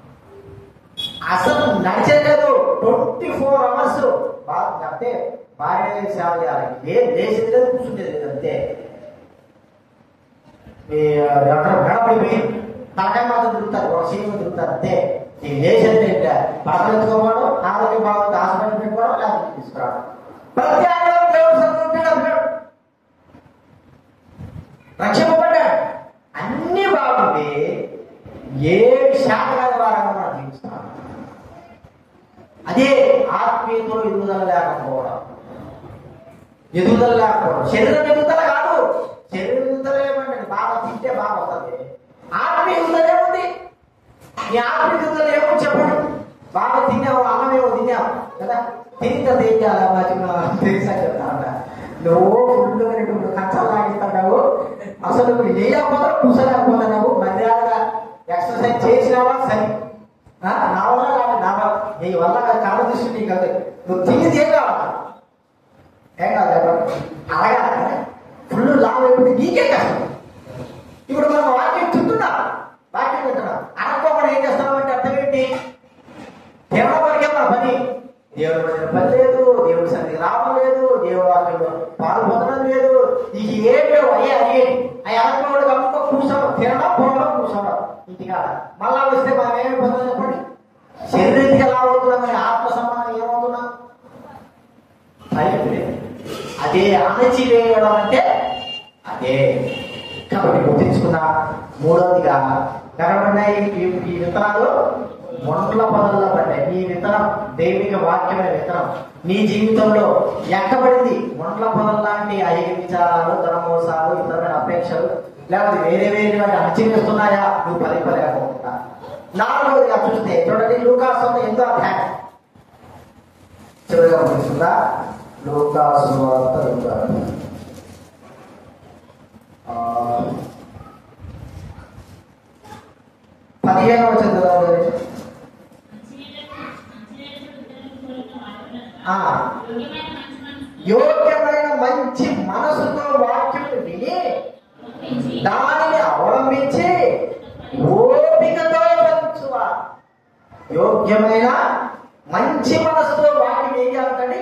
అసలు నడిచేలేదు, ట్వంటీ ఫోర్ అవర్స్ బాగా అంటే భార్య సేవ చేయాలి. ఏం లేచేది లేదు, కూర్చుండేది లేదు, అంతే. ఎక్కడ గడపడిపోయి తలకాయ మాత్రం తిరుగుతారు, ఒక సీన్ తిరుగుతారు, అంతే. నీకు లేచేది ఏంటంటే పక్కన ఎత్తుకోవడం, ఆరోగ్యం బాగుంది హాస్పిటల్ పెట్టుకోవడం, లేకపోతే తీసుకురావడం. ప్రతి ఆదివారం దేవుడు సంతృప్తి రక్షింపబడ్డాడు. అన్ని బాగుంది, ఏ శాఖల ద్వారా మనం జీవిస్తాం. అదే ఆత్మీయతలో ఎదుగుదల లేకపోవడం. ఎదుగుదల లేకపోవడం శరీరం ఎదుగుదల కాదు, శరీరం ఎదుగుదల ఏమంటే బాగా తింటే బాగా వస్తుంది. ఆత్మీయ ఎదుగుదల ఏముంది? నీ ఆత్మీయ ఎదుగుదల ఏమో చెప్పండి. బాగా తిన్నావు, అన్నమేమో తిన్నావు కదా, తింటే ఏం చేయాలి తెలుసా చెప్తానంట. నువ్వు ఫుడ్గా రెండు కష్టాలు లాగిస్తున్నావు, అసలు నువ్వు లేకపోతే కూర్చోలేకపోతున్నావు, మధ్యాహ్నంగా ఎక్సర్సైజ్ చేసినావా సరే, నా వల్ల కాదు, నా వల్ల నీ వల్ల కాదు, దృష్టి నీకు కాదు, నువ్వు తిని ఏం కావాలి, ఏం కాదు చెప్పండి. అలాగా ఫుల్ లాభం అయిపోతే నీకే కష్టం. పాలు పొందడం లేదు, ఇక ఏమి అయ్యే అయ్యేది అవి అనుకోవడం కనుక కూర్చోవడం, తినడం పోవడం కూర్చోవడం ఇంటికాడ. మళ్ళా వస్తే మనం ఏమి పొందాలి చెప్పండి? శరీరీతిగా ఎలా అవుతున్నాం కానీ ఆత్మ సంబంధం ఏమవుతున్నాం? అదే అణచివేయడం అంటే అదే. కాబట్టి గుర్తించుకున్నా. మూడవదిగా కనబడినాయి ఈ విత్తనాలు మొండ్ల పొదల్లో పడ్డాయి. నీ విత్తనం దైవిక వాక్యమైన విత్తనం నీ జీవితంలో ఎక్కబడింది. మొండ్ల పొదల లాంటి ఐదు విచారాలు, ధనమోసాలు, ఇతరమైన అపేక్షలు లేకపోతే వేరే వేరే వాటి అణచివేస్తున్నాయా నువ్వు ఫలింపలేకపోకుండా. నాలుగవదిగా చూస్తే చూడండి, లూకాసు ఎంతో అధ్యాయం చివరిగా ముగిస్తుందా? లూకాసు వార్త రెండో అధ్యాయం పదిహేనవ చదువు. యోగ్యమైన మంచి మనసుతో వాక్యం విని దానిని అవలంబించి ఓపికతో పంచువా. యోగ్యమైన మంచి మనసుతో వాక్యం ఏం చేయాలండి?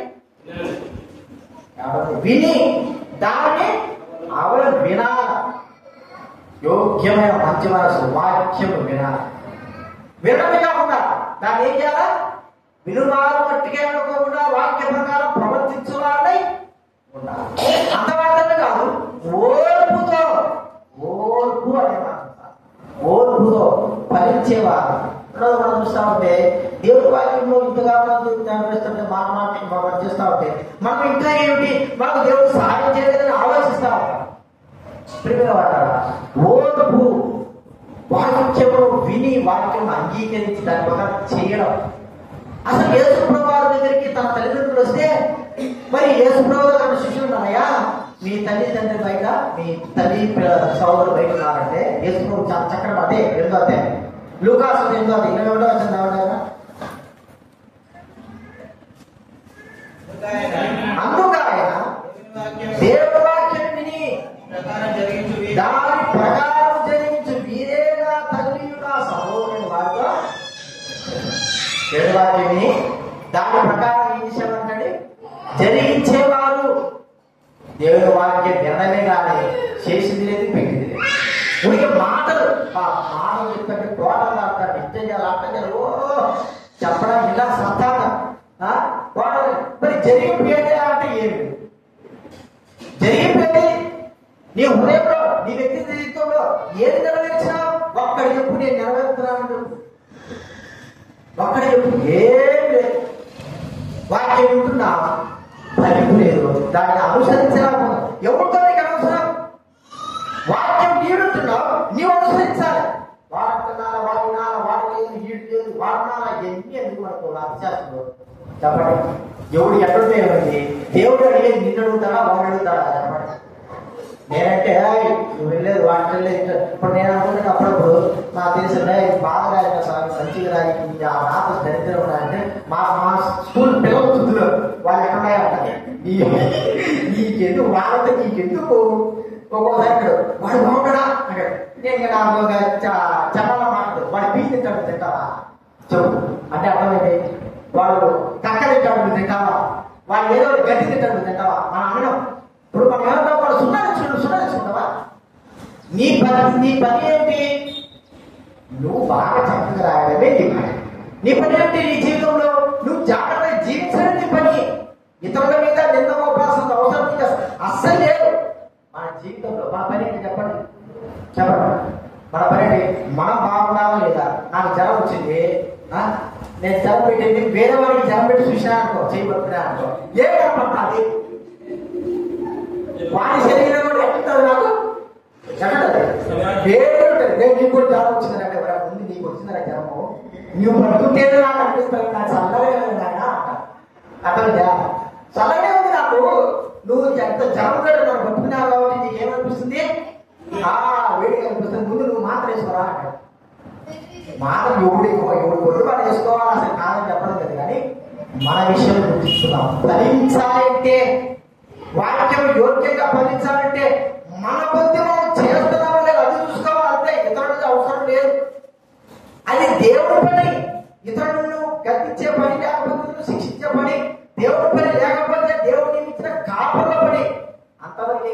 విని దాన్ని అవల వినాల. యోగ్యమైన మంచి మనసు వాక్యం వినాలి. వినడమే కాకుండా దాన్ని ఏం చేయాలా? వినువారు మట్టిగా అనుకోకుండా వాక్య ప్రకారం ప్రవర్తించువారై ఉండాలి. అంత మాత్రమే కాదు, ఓర్పుతో, ఓర్పు అనే మాట, ఓర్పుతో ఫలించేవారు. మనం చూస్తా ఉంటే దేవుడి వాక్యంలో ఇంతగా చేస్తుంటే మాట మాట మనం చేస్తా ఉంటే మనం ఇంకా ఏమిటి మనకు దేవుడు సహాయం చేయలేదని ఆలోచిస్తా ఉంటాం. ఓర్పు, వాక్యమును విని వాక్యం అంగీకరించి దాని ప్రకారం చేయడం. అసలు యేసుప్రభు వారి దగ్గరికి తన తల్లిదండ్రులు వస్తే, మరి యేసుప్రభు తన శిష్యులు ఉన్నాయా, మీ తల్లి తండ్రి బయట, మీ తల్లి సోదరులు బయట ఉన్నారంటే యేసుప్రభు చాలా చక్కటి అదే ఎందో అదే లూకాసు ఎందో అది ఇరవై ఒకటో వచ్చింది. అందుకు ఆయన దేవుడి వాక్యం విని దాని ప్రకారం జరిగించు వీరేనా తల్లియుడా సహోదరుని వారితో దేవుడి వాక్యం విని దాని ప్రకారం ఏం చేశామంటే జరిగించేవారు. దేవుడి వాక్యం వినడమే కానీ చేసింది లేదు, పెట్టింది లేదు. ఉనికి మాటలు ఆ మాటలు చెప్తే తోటలు ఆడతాడు, నిత్యాలు ఆడతాడు, ఓ చెప్పడం ఇలా సంతానం వాడలు. మరి జరిగిపోయేది అంటే ఏమి? జరిగిపోయేది నీ హృదయంలో, నీ వ్యక్తి జీవితంలో ఏది నెరవేర్చినా ఒక్కడి చెప్పు, నేను నెరవేరుతున్నాను చెప్పు. ఒక్కడి చెప్పు, ఏం లేదు. వాక్యం వింటున్నా ఫలింపు లేదు, దాన్ని అనుసరించలేకపోతే ఎవరితో నీకు అనవసరం. వాక్యం నీడుంటున్నావు, నీవు అనుసరించాలి. వాడుతున్నారా, వాడినారా, వాడు లేదు, ఈడు లేదు, వాడినారా, ఎన్ని ఎందుకు మనకు అత్యాసంలో చెప్పండి. ఎవడు ఎక్కడుంటే ఏమండి? దేవుడు అడిగేది నిన్ను అడుగుతాడా, వాడు అడుగుతాడా? చెప్పండి. నేనంటే నువ్వు వెళ్ళలేదు, వాటి వెళ్ళలేదు. ఇప్పుడు నేను అనుకుంటున్నా అప్పుడప్పుడు నాకు తెలిసిన బాగా రాసిన స్వామి మంచిగా రాయి నాకు దరిద్రం ఉన్నాయంటే మా మా స్కూల్ పిల్లలు చుద్దులు వాళ్ళు ఎక్కడున్నాయో అంటారు. నీకెందుకు వాళ్ళతో నీకెందుకు ఒక్కోసారి వాడు బాగుంటాడా అంటాడు. నేను నాకు చెప్పాలని మాట్లాడు, వాడు పీ తింటాడు, తింటావా చెప్పు అంటే అర్థమైంది. వాడు కక్క తింటాడు, తింటావా? వాడు ఏదో గడ్డి తింటాడు, తింటావా? మనం అనడం. ఇప్పుడు మనం ఏమంటాం, వాడు సున్నా తెచ్చుకుంటావు, సున్నా తెచ్చుకుంటావా? నీ పని నీ పని ఏంటి? నువ్వు బాగా చక్కగా రాయడమే నీ పని. నీ పని ఏంటి? నీ జీవితంలో నువ్వు జాగ్రత్తగా జీవించడం నీ పని. ఇతరుల మీద నిన్న మోపాల్సిన అవసరం నీకు అస్సలు లేదు. మన జీవితంలో మన పని ఏంటి చెప్పండి, చెప్పండి. మన పని ఏంటి? మనం బాగున్నావా లేదా? నాకు జ్వరం వచ్చింది, నేను జ్వరం పెట్టింది, వేరే వాడికి జ్వరం పెట్టి చూసినా అనుకో, చేయబడుతున్నా అనుకో, ఏ కనపడుతుంది? వాడి శరీరం కూడా ఎక్కుతుంది, నాకు వేరే ఉంటుంది. నేను నీకు కూడా జ్వరం వచ్చిందంటే ముందు నీకు వచ్చిందా జ్వరము, నువ్వు పడుతుంటేనే నాకు అనిపిస్తుంది, నాకు చల్లగా ఆయన అర్థమైందా? చల్లగా ఉంది నాకు, నువ్వు ఎంత జ్వరం కూడా నన్ను పట్టుకున్నావు కాబట్టి నీకు ఏమనిపిస్తుంది? ఆ వేడిగా అనిపిస్తుంది. ముందు నువ్వు మాత్రం వేసుకోరా అంటాడు. మాత్రం ఎవడు ఎవడు కొట్టు వాడు వేసుకోవాలి అసలు కాదని చెప్పడం లేదు. కానీ మన విషయం గుర్తిస్తున్నాం. ఫలించాలంటే, వాక్యం యోగ్యంగా ఫలించాలంటే మన బుద్ధి మనం చేస్తున్నామో లేదు అది చూసుకోవాలంటే ఇతరులకు అవసరం లేదు. అది దేవుడి పని. ఇతరులను గద్దించే పని లేకపోతే శిక్షించే పని దేవుడి పని, లేకపోతే దేవుడిని ఇచ్చిన కాపల పని.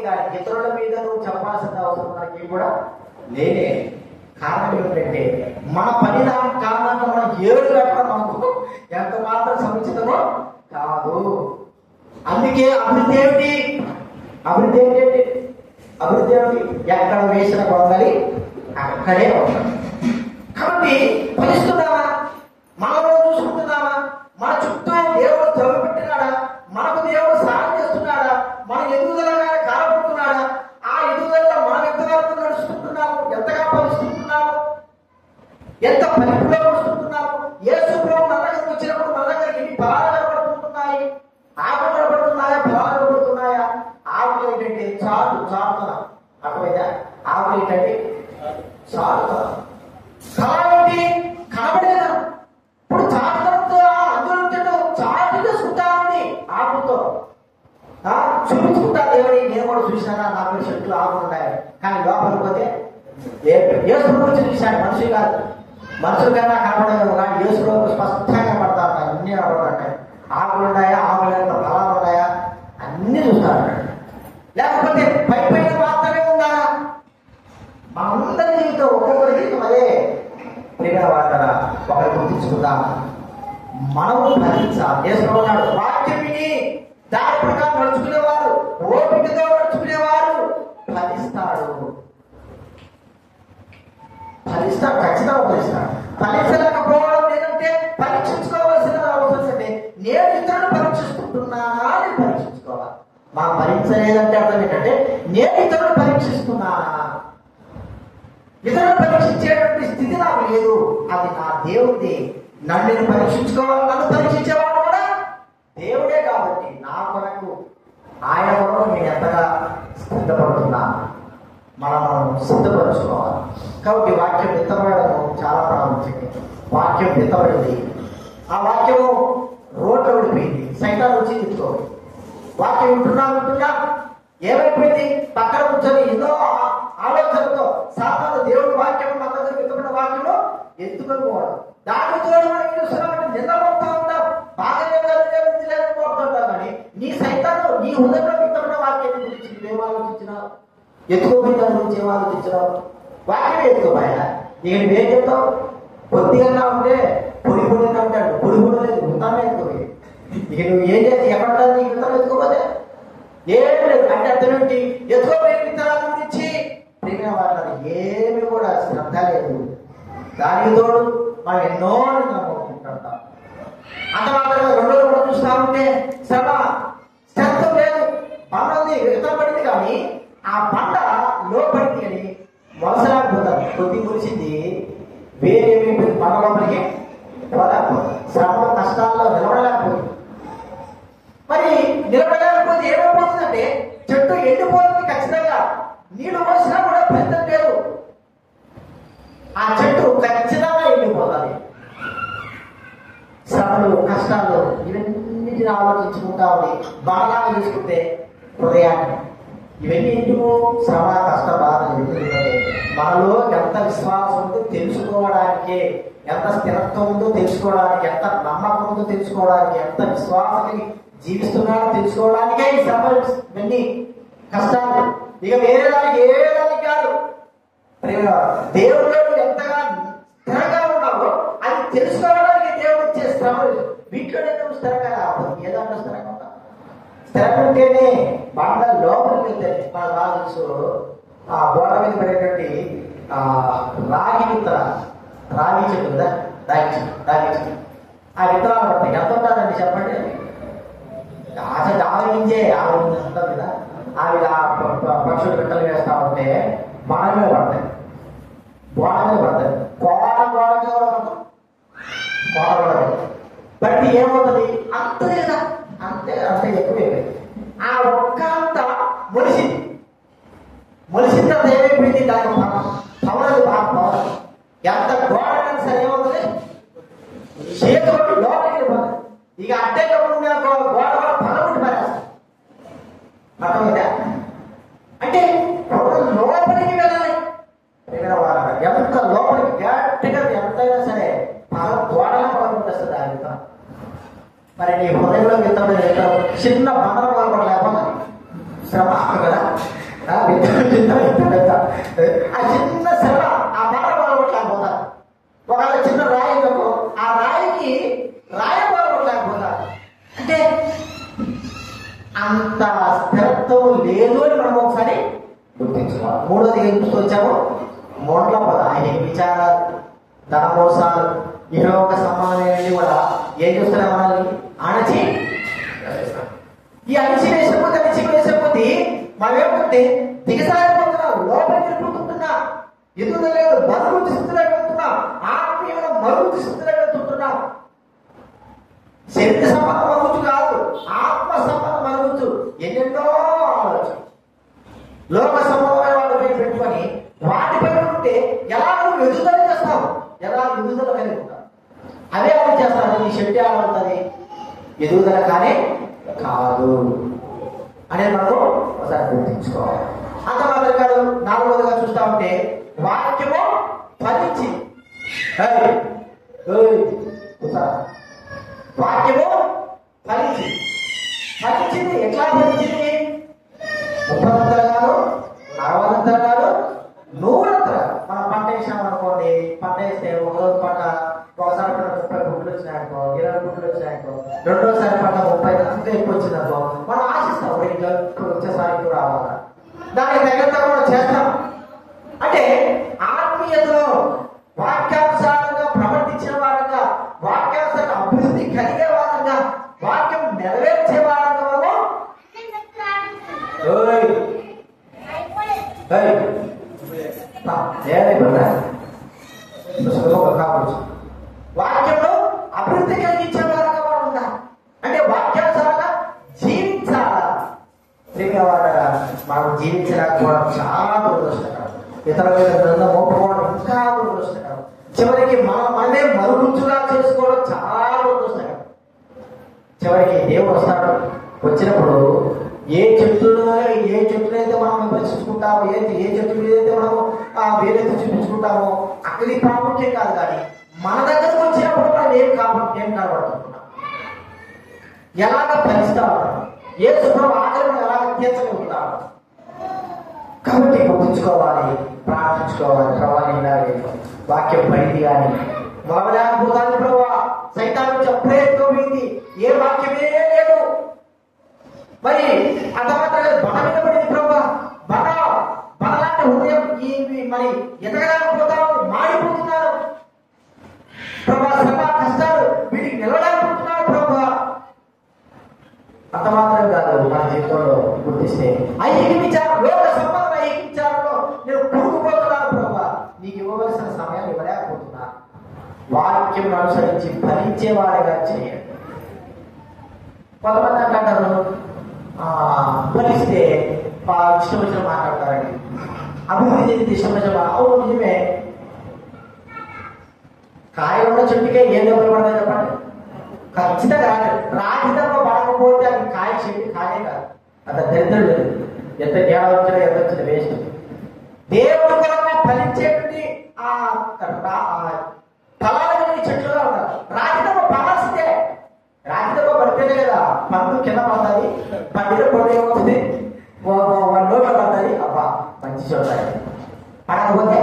కానీ ఇతరుల మీద నువ్వు చెప్పాల్సిన అవసరం మనకి కూడా లేనే. కారణం ఏమిటంటే మన పరిణామ కారణంగా మనం ఏడు గంటల మనకు ఎంత మాత్రం సముచితమో కాదు. అందుకే అభివృద్ధి ఏమిటి? అభివృద్ధి ఏమిటి? అభివృద్ధి ఏమిటి? ఎక్కడ వేసిన గొంగలి అక్కడే ఉంటాం. కాబట్టి ఫలిస్తున్నావా? మనలో చూసుకుంటున్నావా? మన చుట్టూ దేవుడు త్రవ పెట్టినాడా? మనకు దేవుడు సాయం చేస్తున్నాడా? మన ఎదుగుదలగా కారపడుతున్నాడా? ఆ ఎదుగుదలలో మనం ఎంతవరకు నడుచుకుంటున్నాము? ఎంతగా ఫలిస్తున్నాము? ఎంత పరిధిలో నడుచుకుంటున్నాము? యేసు ప్రభు మన దగ్గరకు వచ్చినప్పుడు మన దగ్గర ఎన్ని ఫలాలు కనబడుతున్నాయి? ఆకులు కనబడుతున్నాయా? ఫలాలు కనబడుతున్నాయా? ఆకులు ఏంటంటే చాలు చాలుతున్నా అర్థమైందా? ఆకులు ఏంటంటే చాలుతున్నా. ఫలాలు ఏంటి? కనబడేదా? ఇప్పుడు చాటుతో అందులో చాటు చేసుకుంటానని ఆకుతో చూపించుకుంటా. దేవుడి నేను కూడా చూసినా నాకు చెట్లు ఆకులు ఉన్నాయి, కానీ లోపలికి పోతే యేసు గురించి చూశాను. మనుషులు కాదు, మనుషుల కన్నా కనబడదు, కానీ యేసులో స్పష్టంగా కనబడతా ఉంటాయి. అన్ని కనబడతాయి. ఆకులు ఉన్నాయా? ఆకులు ఎంత ఫలాలు ఉన్నాయా? అన్ని చూస్తాను. లేకపోతే పై పైన మాత్రమే ఉందా? మనందరి జీవితం ఒక్కొక్కరి జీవితం అదే. ప్రియమైన వార్తగా ఒకరు గుర్తించుకుందాం. మనము ఫలించాలి. చేసుకున్నాడు వాక్యం విని దాని ప్రకారం నడుచుకునేవారు, ఓపికతో నడుచుకునేవారు ఫలిస్తాడు. ఫలిస్తాడు, ఖచ్చితంగా ఫలిస్తాడు. ఫలించలేకపోవడం ఏంటంటే పరీక్షించుకోవాల్సిన అవసరం అంటే నేను ఇతరులను పరీక్షిస్తుంటున్నానా అని పరీక్షించుకోవాలి. మా పరీక్షలేదంటే అర్థం ఏంటంటే నేను ఇతరులను పరీక్షిస్తున్నానా? ఇతరులను పరీక్షించేటువంటి స్థితి నాకు లేదు. అది నా దేవుడి. నన్ను పరీక్షించుకోవాలి. నన్ను పరీక్షించేవాడు కూడా దేవుడే కాబట్టి నా కొరకు ఆయన కొరకు నేను ఎంతగా సిద్ధపడుతున్నా మనం సిద్ధపరచుకోవాలి. కాబట్టి వాక్యం విత్తబడడం చాలా ప్రాముఖ్యం. వాక్యం విత్తబడింది, ఆ వాక్యము రోడ్లో పడిపోయింది, సైతాన్ వచ్చి ఎత్తుకోవాలి. వాక్యం వింటున్నా వింటున్నా ఏమైపోయింది? పక్కన కూర్చొని ఎన్నో ఆలోచనతో సాధారణ దేవుడి వాక్యం మన దగ్గర విత్తబడిన వాక్యంలో ఎత్తుకొని పోవడం. దానితో మనం చూస్తున్నామంటే నిద్రపోతా ఉంటాం, బాగా లేకపోతుంటాం. కానీ నీ సైతాన్ని నీ హృదయంలో విత్తబడిన వాక్యాన్ని గురించి నువ్వేం ఆలోచించినావు? ఎత్తుకోపోయిన దాని గురించి ఏం ఆలోచించినావు? వాక్యమే ఎత్తుకోపోయా. ఇక నువ్వేం చెప్తావు? కొద్దిగా ఉంటే పొడి పొడిగా ఉంటాడు, పొడి పొడి లేదు, ఉంటానే ఎత్తుకోపోయి. ఇక నువ్వు ఏం చేసి ఎక్కడ నీకు విత్తనం ఎత్తుకోపోతే ఏం లేదు. అంటే అర్థమేంటి? ఎత్తుకోపోయిన విత్తనాల గురించి ప్రేమ వాళ్ళని ఏమి కూడా శ్రద్ధ లేదు. దానికి తోడు మనం ఎన్నో నిద్రపోతుంటాం. అంత మాత్రమే రెండు రోజులు కూడా చూస్తా ఉంటే శ్రమ శ్రద్ధ లేదు. పంట ఉంది, విత్తనం పడింది, కానీ ఆ పంట లోపడింది అని వలసలేకపోతారు. కొద్ది మురిసింది వేరే పంట లోపలికి పోలేకపోతుంది. శ్రమ కష్టాల్లో నిలబడలేకపోతుంది. మరి నిలబడలేకపోతే ఏమైపోతుందంటే చెట్టు ఎండిపోతుంది. ఖచ్చితంగా నీళ్లు పోసినా కూడా ఫలితం లేదు. ఆ చెట్టు ఖచ్చితంగా ఎండిపోతుంది. శ్రమలు, కష్టాలు ఇవన్నిటిని ఆలోచించుకుంటా ఉంది. బాగా చూసుకుంటే హృదయాన్ని ఇవన్నీ ఎందుకు? శ్రమ, కష్ట, బాధలు ఎందుకంటే మనలో ఎంత విశ్వాసం ఉందో తెలుసుకోవడానికే, ఎంత స్థిరత్వం ఉందో తెలుసుకోవడానికి, ఎంత నమ్మకం ఉందో తెలుసుకోవడానికి, ఎంత విశ్వాసాన్ని జీవిస్తున్నాడో తెలుసుకోవడానికే ఈ శ్రమలు, ఇవన్నీ కష్టాలు. ఇక వేరే దానికి ఏ దానికి కాదు. దేవుడు ఎంతగా స్థిరంగా ఉన్నావో అది తెలుసుకోవడానికి దేవుడు ఇచ్చే శ్రమలు. వీటిలోనే నువ్వు స్థిరంగా రావద్దు. ఏదన్నా స్థిరంగా ఉంటావు. స్థిరంగా ఉంటేనే బండ లోపలికి వెళ్తే మన రాజు ఆ గోడ మీద పడేటువంటి ఆ రాగి విత్తనాలు, రాగి చెట్టు కదా, రాగి చెట్టు, రాగి చెట్టు ఆ విత్తనాలు పడతాయి. ఎంత ఉంటుందండి చెప్పండి? అసలు ఆలోచించే ఆలోచించే ఉంటుంది కదా. అవి పక్షులు పిట్టలు వేస్తా ఉంటే బాణ మీద పడతాయి, గోడ మీద పడతాయి. కోడ గోడ మీద కూడా పడతాం, కోడ పడతాయి. బట్టి ఏమవుతుంది? అంతే కదా, అంతే అంతే ఎక్కువ. ఆ ఒక్క అంతా మొలిసింది. మొలిసిన తర్వాత ఏమైపోయింది? దానికి పవరది, బాగా పవర్. ఎంత గోడ సరే ఏమవుతుంది? చేతులు లోపలికి వెళ్ళిపోతుంది. ఇక అడ్డే ఉన్న గోడ కూడా పదకొండు పడేస్తుంది. అర్థమైందా? అంటే లోపలికి వెళ్ళాలి. ఎంత లోపలికి గట్టిగా ఎంతైనా సరే పద గోడలా పదకొంటుంది ఆ విత్తనం. మరి నీ హృదయంలో విత్తనం చిన్న బంధం కూడా లేకపోతే శ్రమ కదా. ఆ చిన్న శ్రమ ఆ మాట బాగొట్టలేకపోతారు. ఒకవేళ చిన్న రాయి ఉందనుకో, ఆ రాయికి రాయి బాగొట్టలేకపోతారు. అంటే అంత స్థిరత్వం లేదు అని మనం ఒకసారి గుర్తించుకోవాలి. మూడోది ఏం చూస్తూ వచ్చాము? మూడల పద ఆయన విచారాలు, ధన మోసాలు, ఇహలోక సంబంధమైనవి కూడా ఏం చూస్తున్నా మనల్ని అణచి ఈ అణచి వేసకపోతే అణచి వేసకపోతే మనం ఏమంటే దిగసారిపోతున్నాం, లోపలికి వెళ్ళిపోతున్నా, ఎదుగుదలేదు, మరుగుతి స్థితిలో వెళ్తున్నాం, ఆత్మీయంగా మరుగుతి స్థితిలో వెళ్తుంటున్నాం. శరీర సంబంధం మరుగుతు కాదు, ఆత్మ సంబంధం మరుగుతు. ఎన్నెన్నో ఆలోచన లోక సంబంధమైన వాటిపై పెట్టుకొని వాటిపై ఉంటే ఎలా నువ్వు ఎదుగుదల చేస్తావు, ఎలా ఎదుగుదల కలిగి ఉంటావు. అవే అవి చేస్తాను, నీ శక్తి ఆడుతుంది, ఎదుగుదల కానీ కాదు అనేది మనం ఒకసారి గుర్తించుకోవాలి. అంత మాత్రం కాదు, నాలుగోదిగా చూస్తా ఉంటే వాక్యము ఫలించి, వాక్యము ఫలించి ఫలించింది. ఎట్లా ఫలించింది? ముప్పదంతరాలు, అరవదంతరాలు, నూరంతరాలు. మనం పంట వేసాం అనుకోండి, పంట వేస్తే ఒక రోజు పంట ఒకసారి పంట ముప్పై గుడ్లు వచ్చినాయనుకో, ఇరవై గుడ్లు వచ్చినాయనుకో, రెండోసారి పంట ముప్పై అంతా ఎక్కువ వచ్చిందనుకో, మనం ఆశిస్తాం ఇంకా వచ్చేసారి ఎక్కువ రావాలా, దానికి తగినంత కూడా చేస్తాం. అంటే ఆత్మీయతలో వాక్యానుసారంగా ప్రవర్తించిన వారంగా, వాక్యానుసారంగా అభివృద్ధి కలిగే వారంగా, వాక్యం నెరవేర్చే వారంగా మనము వాక్యంలో అభివృద్ధి కలిగించే వారంగా మనం ఉండాలి. అంటే వాక్యానుసారంగా జీవించాలా. మనం జీవించలేకపోవడం చాలా దురదృష్టకరం. ఇతరుల మీద గ్రంథం మోపకోవడం ఇంకా దురదృష్టకరం. చివరికి మన మనమే మరుగుజ్జుగా చేసుకోవడం చాలా దురదృష్టకరం. చివరికి దేవుడు వస్తాడు. వచ్చినప్పుడు ఏ చెట్టులో ఏ చెట్టును అయితే మనం విమర్శించుకుంటామో, ఏ ఏ చెట్టు మీద అయితే మనము వేలెత్తి చూపించుకుంటామో అక్కడి ప్రాముఖ్యం కాదు. కానీ మన దగ్గరకు వచ్చినప్పుడు మనం ఏం కా ఏం కనబడుతున్నాం, ఎలాగ ఫలిస్తా ఉన్నాం, ఏ శుభ్రం ఆకలి మనం ఎలాగ తీర్చగలుగుతాం. కాబట్టి గుర్తుంచుకోవాలి, ప్రార్థించుకోవాలి. ప్రభావం ఇలాగే వాక్యం పైంది కానీ మొదలైన ప్రభావ సైతాన్ని నుంచి అప్పుడే ఎక్కువైంది, ఏ వాక్యమే లేదు. మరి ఆ తర్వాత బల వినబడింది ప్రభావ, బల బలాంటి హృదయం ఈ మరి ఎదగలేకపోతారు, మాడిపోతున్నారు ప్రభా. శ్రమ కష్టాలు వీటికి నిలవలేకపోతున్నారు ప్రభా. అంత మాత్రం కాదు, మన జీవితంలో గుర్తిస్తే ఐహిక విచారం, లోక సంబంధం ఐహిక విచారంలో నేను కూరుకుపోతున్నాను ప్రభా. నీకు ఇవ్వవలసిన సమయం ఇవ్వలేకపోతున్నా. వాక్యం అనుసరించి ఫలించేవాడిగా చేయండి. కొంతమంది అంటారు ఫలిస్తే ఇష్టం వచ్చిన మాట్లాడతారండి, అభివృద్ధి చెందితే ఇష్టం వచ్చిన. అవును నిజమే, కాయ ఉన్న చెట్టుకే ఏ దెబ్బలు పడతాయి చెప్పండి? ఖచ్చితంగా రాగి దెబ్బ పడకపోతే అది కాయ చెట్టు కాయే కాదు, అంత దరిద్రం లేదు. ఎంత తేడా వచ్చినా ఎంత వచ్చిన వేస్ట్. దేవుడు కొరకు ఫలించేటువంటి ఆ ఫలాలు చెట్లుగా ఉన్నారు. రాగి దెబ్బ పడాల్సిందే. రాగి దెబ్బ పడితేనే కదా పండు కింద పడుతుంది, పండిన పండు ఏమవుతుంది, వన్ నోట్లో పడుతుంది. అబ్బా మంచి చూడాలి. పడకపోతే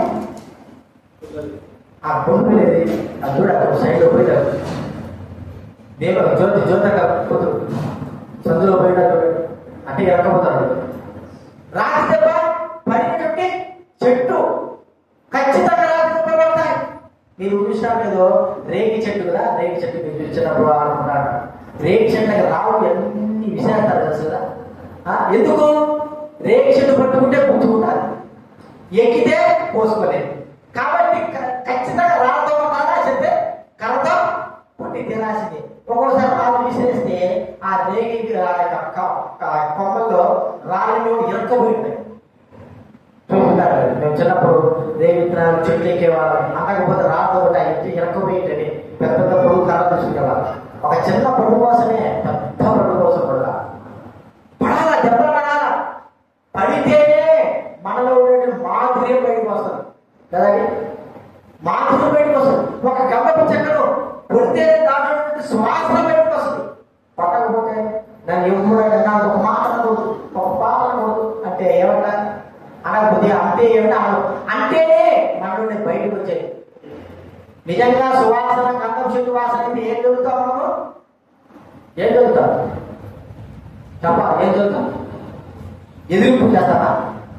ఆ పొందు లేదు, అది చూడ సైడ్లో పోయినారు. నేను జ్యోతి జ్యోతిగా కూతురు సందులో పోయినట్టు అంటే ఎరకపోతాడు. రాగి దెబ్బ పడినటువంటి చెట్టు ఖచ్చితంగా రాగి దెబ్బ పడతాయి. మీరు చూసినారు ఏదో రేగి చెట్టు కదా, రేగి చెట్టు మీరు చూసినప్పుడు అనుకుంటాడు. రేగి చెట్లకి రావు ఎన్ని విషయాలు తెలుసు కదా. ఎందుకు? రేగి చెట్టు పట్టుకుంటే పుచ్చుకుంటారు, ఎక్కితే పోసుకోలేదు. కాబట్టి ఖచ్చితంగా రాళ్ళతో ఉన్నారా చెప్తే కర్రతో పుట్టి తినాల్సింది. ఒక్కోసారి రాళ్ళు విసిరేస్తే ఆ రేగి కొమ్మల్లో రాళ్ళు ఇరక్కపోయి ఉంటాయి. చూసుకుంటారు. మేము చిన్నప్పుడు రేగి విత్తనాలు చెట్లు ఎక్కేవాళ్ళం. అనకపోతే రాళ్ళతో ఉంటాయి ఇరక్కపోయింటని పెద్ద పెద్ద పొడుగు కర్ర తీసుకునేవాళ్ళం. ఒక చిన్న పొడుగు కోసమే పెద్ద పొడుగు కోసం కూడా పడాలా, దెబ్బలు పడాలా. పడితేనే మనలో ఉండే మాధుర్యం బయటకు వస్తుంది కదండి. మాధుర్యం బయటకు వస్తుంది. ఒక గంపపు చెక్కను కొడితే దాంట్లో శ్వాస బయటకు వస్తుంది. పట్టకపోతే దాన్ని ఎప్పుడు ఒక మాట అనకూడదు, ఒక పాట అనకూడదు అంటే ఏమంటా అనకపోతే అంతే ఏమిటి అనదు, అంటేనే మన నుండి బయటకు వచ్చేది. నిజంగా సువాసన గంధం చెట్టు వాసన అయితే ఏం చదువుతాం మనము? ఏం చదువుతాం చెప్ప ఏం చదువుతాం? ఎదుర్పు చేస్తారా?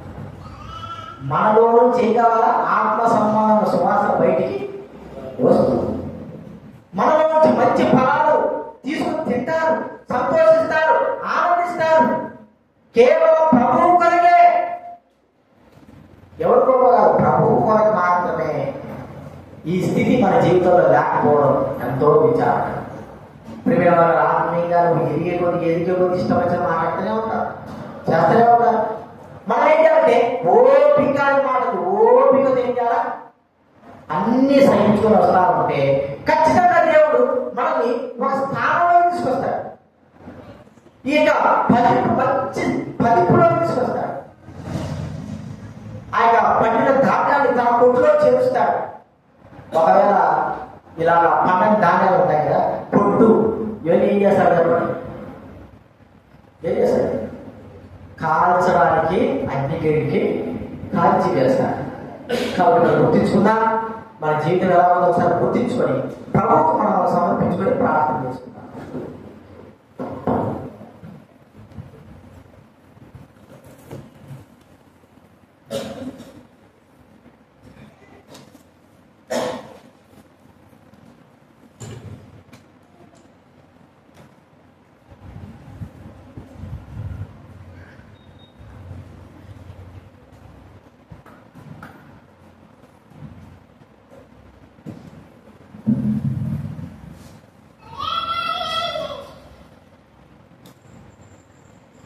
మనలో నుంచి ఏం కావాలా? ఆత్మ సంబంధం సువాసన బయటికి వస్తుంది. మనలో నుంచి మంచి ఫలాలు తీసుకుని తింటారు, సంతోషిస్తారు, ఆనందిస్తారు. కేవలం ప్రభువు కొరకే, ఎవరికో కాదు, ప్రభువు కొరకు మాత్రమే. ఈ స్థితి మన జీవితంలో లేకపోవడం ఎంతో విచారణ. ప్రేమ ఆత్మీయంగా నువ్వు ఎదిగే కొద్ది ఎదిగే కొద్ది ఇష్టం వచ్చిన మాట్లాడుతూనే ఉంటారు, చేస్తూనే ఉంటారు. మనం ఏం చేయాలంటే ఓపిక మాటలు ఓపిక ఏం చేయాలా? అన్ని సహించుకొని వస్తా ఉంటే ఖచ్చితంగా దేవుడు మనల్ని ఒక స్థానంలో తీసుకొస్తాడు. ఈ యొక్క పది మంచి పదిపులో తీసుకొస్తాడు. ఆ యొక్క పండిన ధాన్యాన్ని తన కొట్టులో చేరుస్తాడు. ఒకవేళ ఇలా పండని ధాన్యాలు ఉంటాయి కదా, పొట్టు ఇవన్నీ ఏం చేస్తాడు చెప్పండి? ఏం చేస్తాడు? కాల్చడానికి అగ్నికేడికి కాల్చి వేస్తాడు. కాబట్టి మనం గుర్తించుకుందాం, మన జీవితం ఎలా ఉందో ఒకసారి గుర్తించుకొని ప్రభువుకు మనం సమర్పించుకొని ప్రార్థన చేసుకుందాం.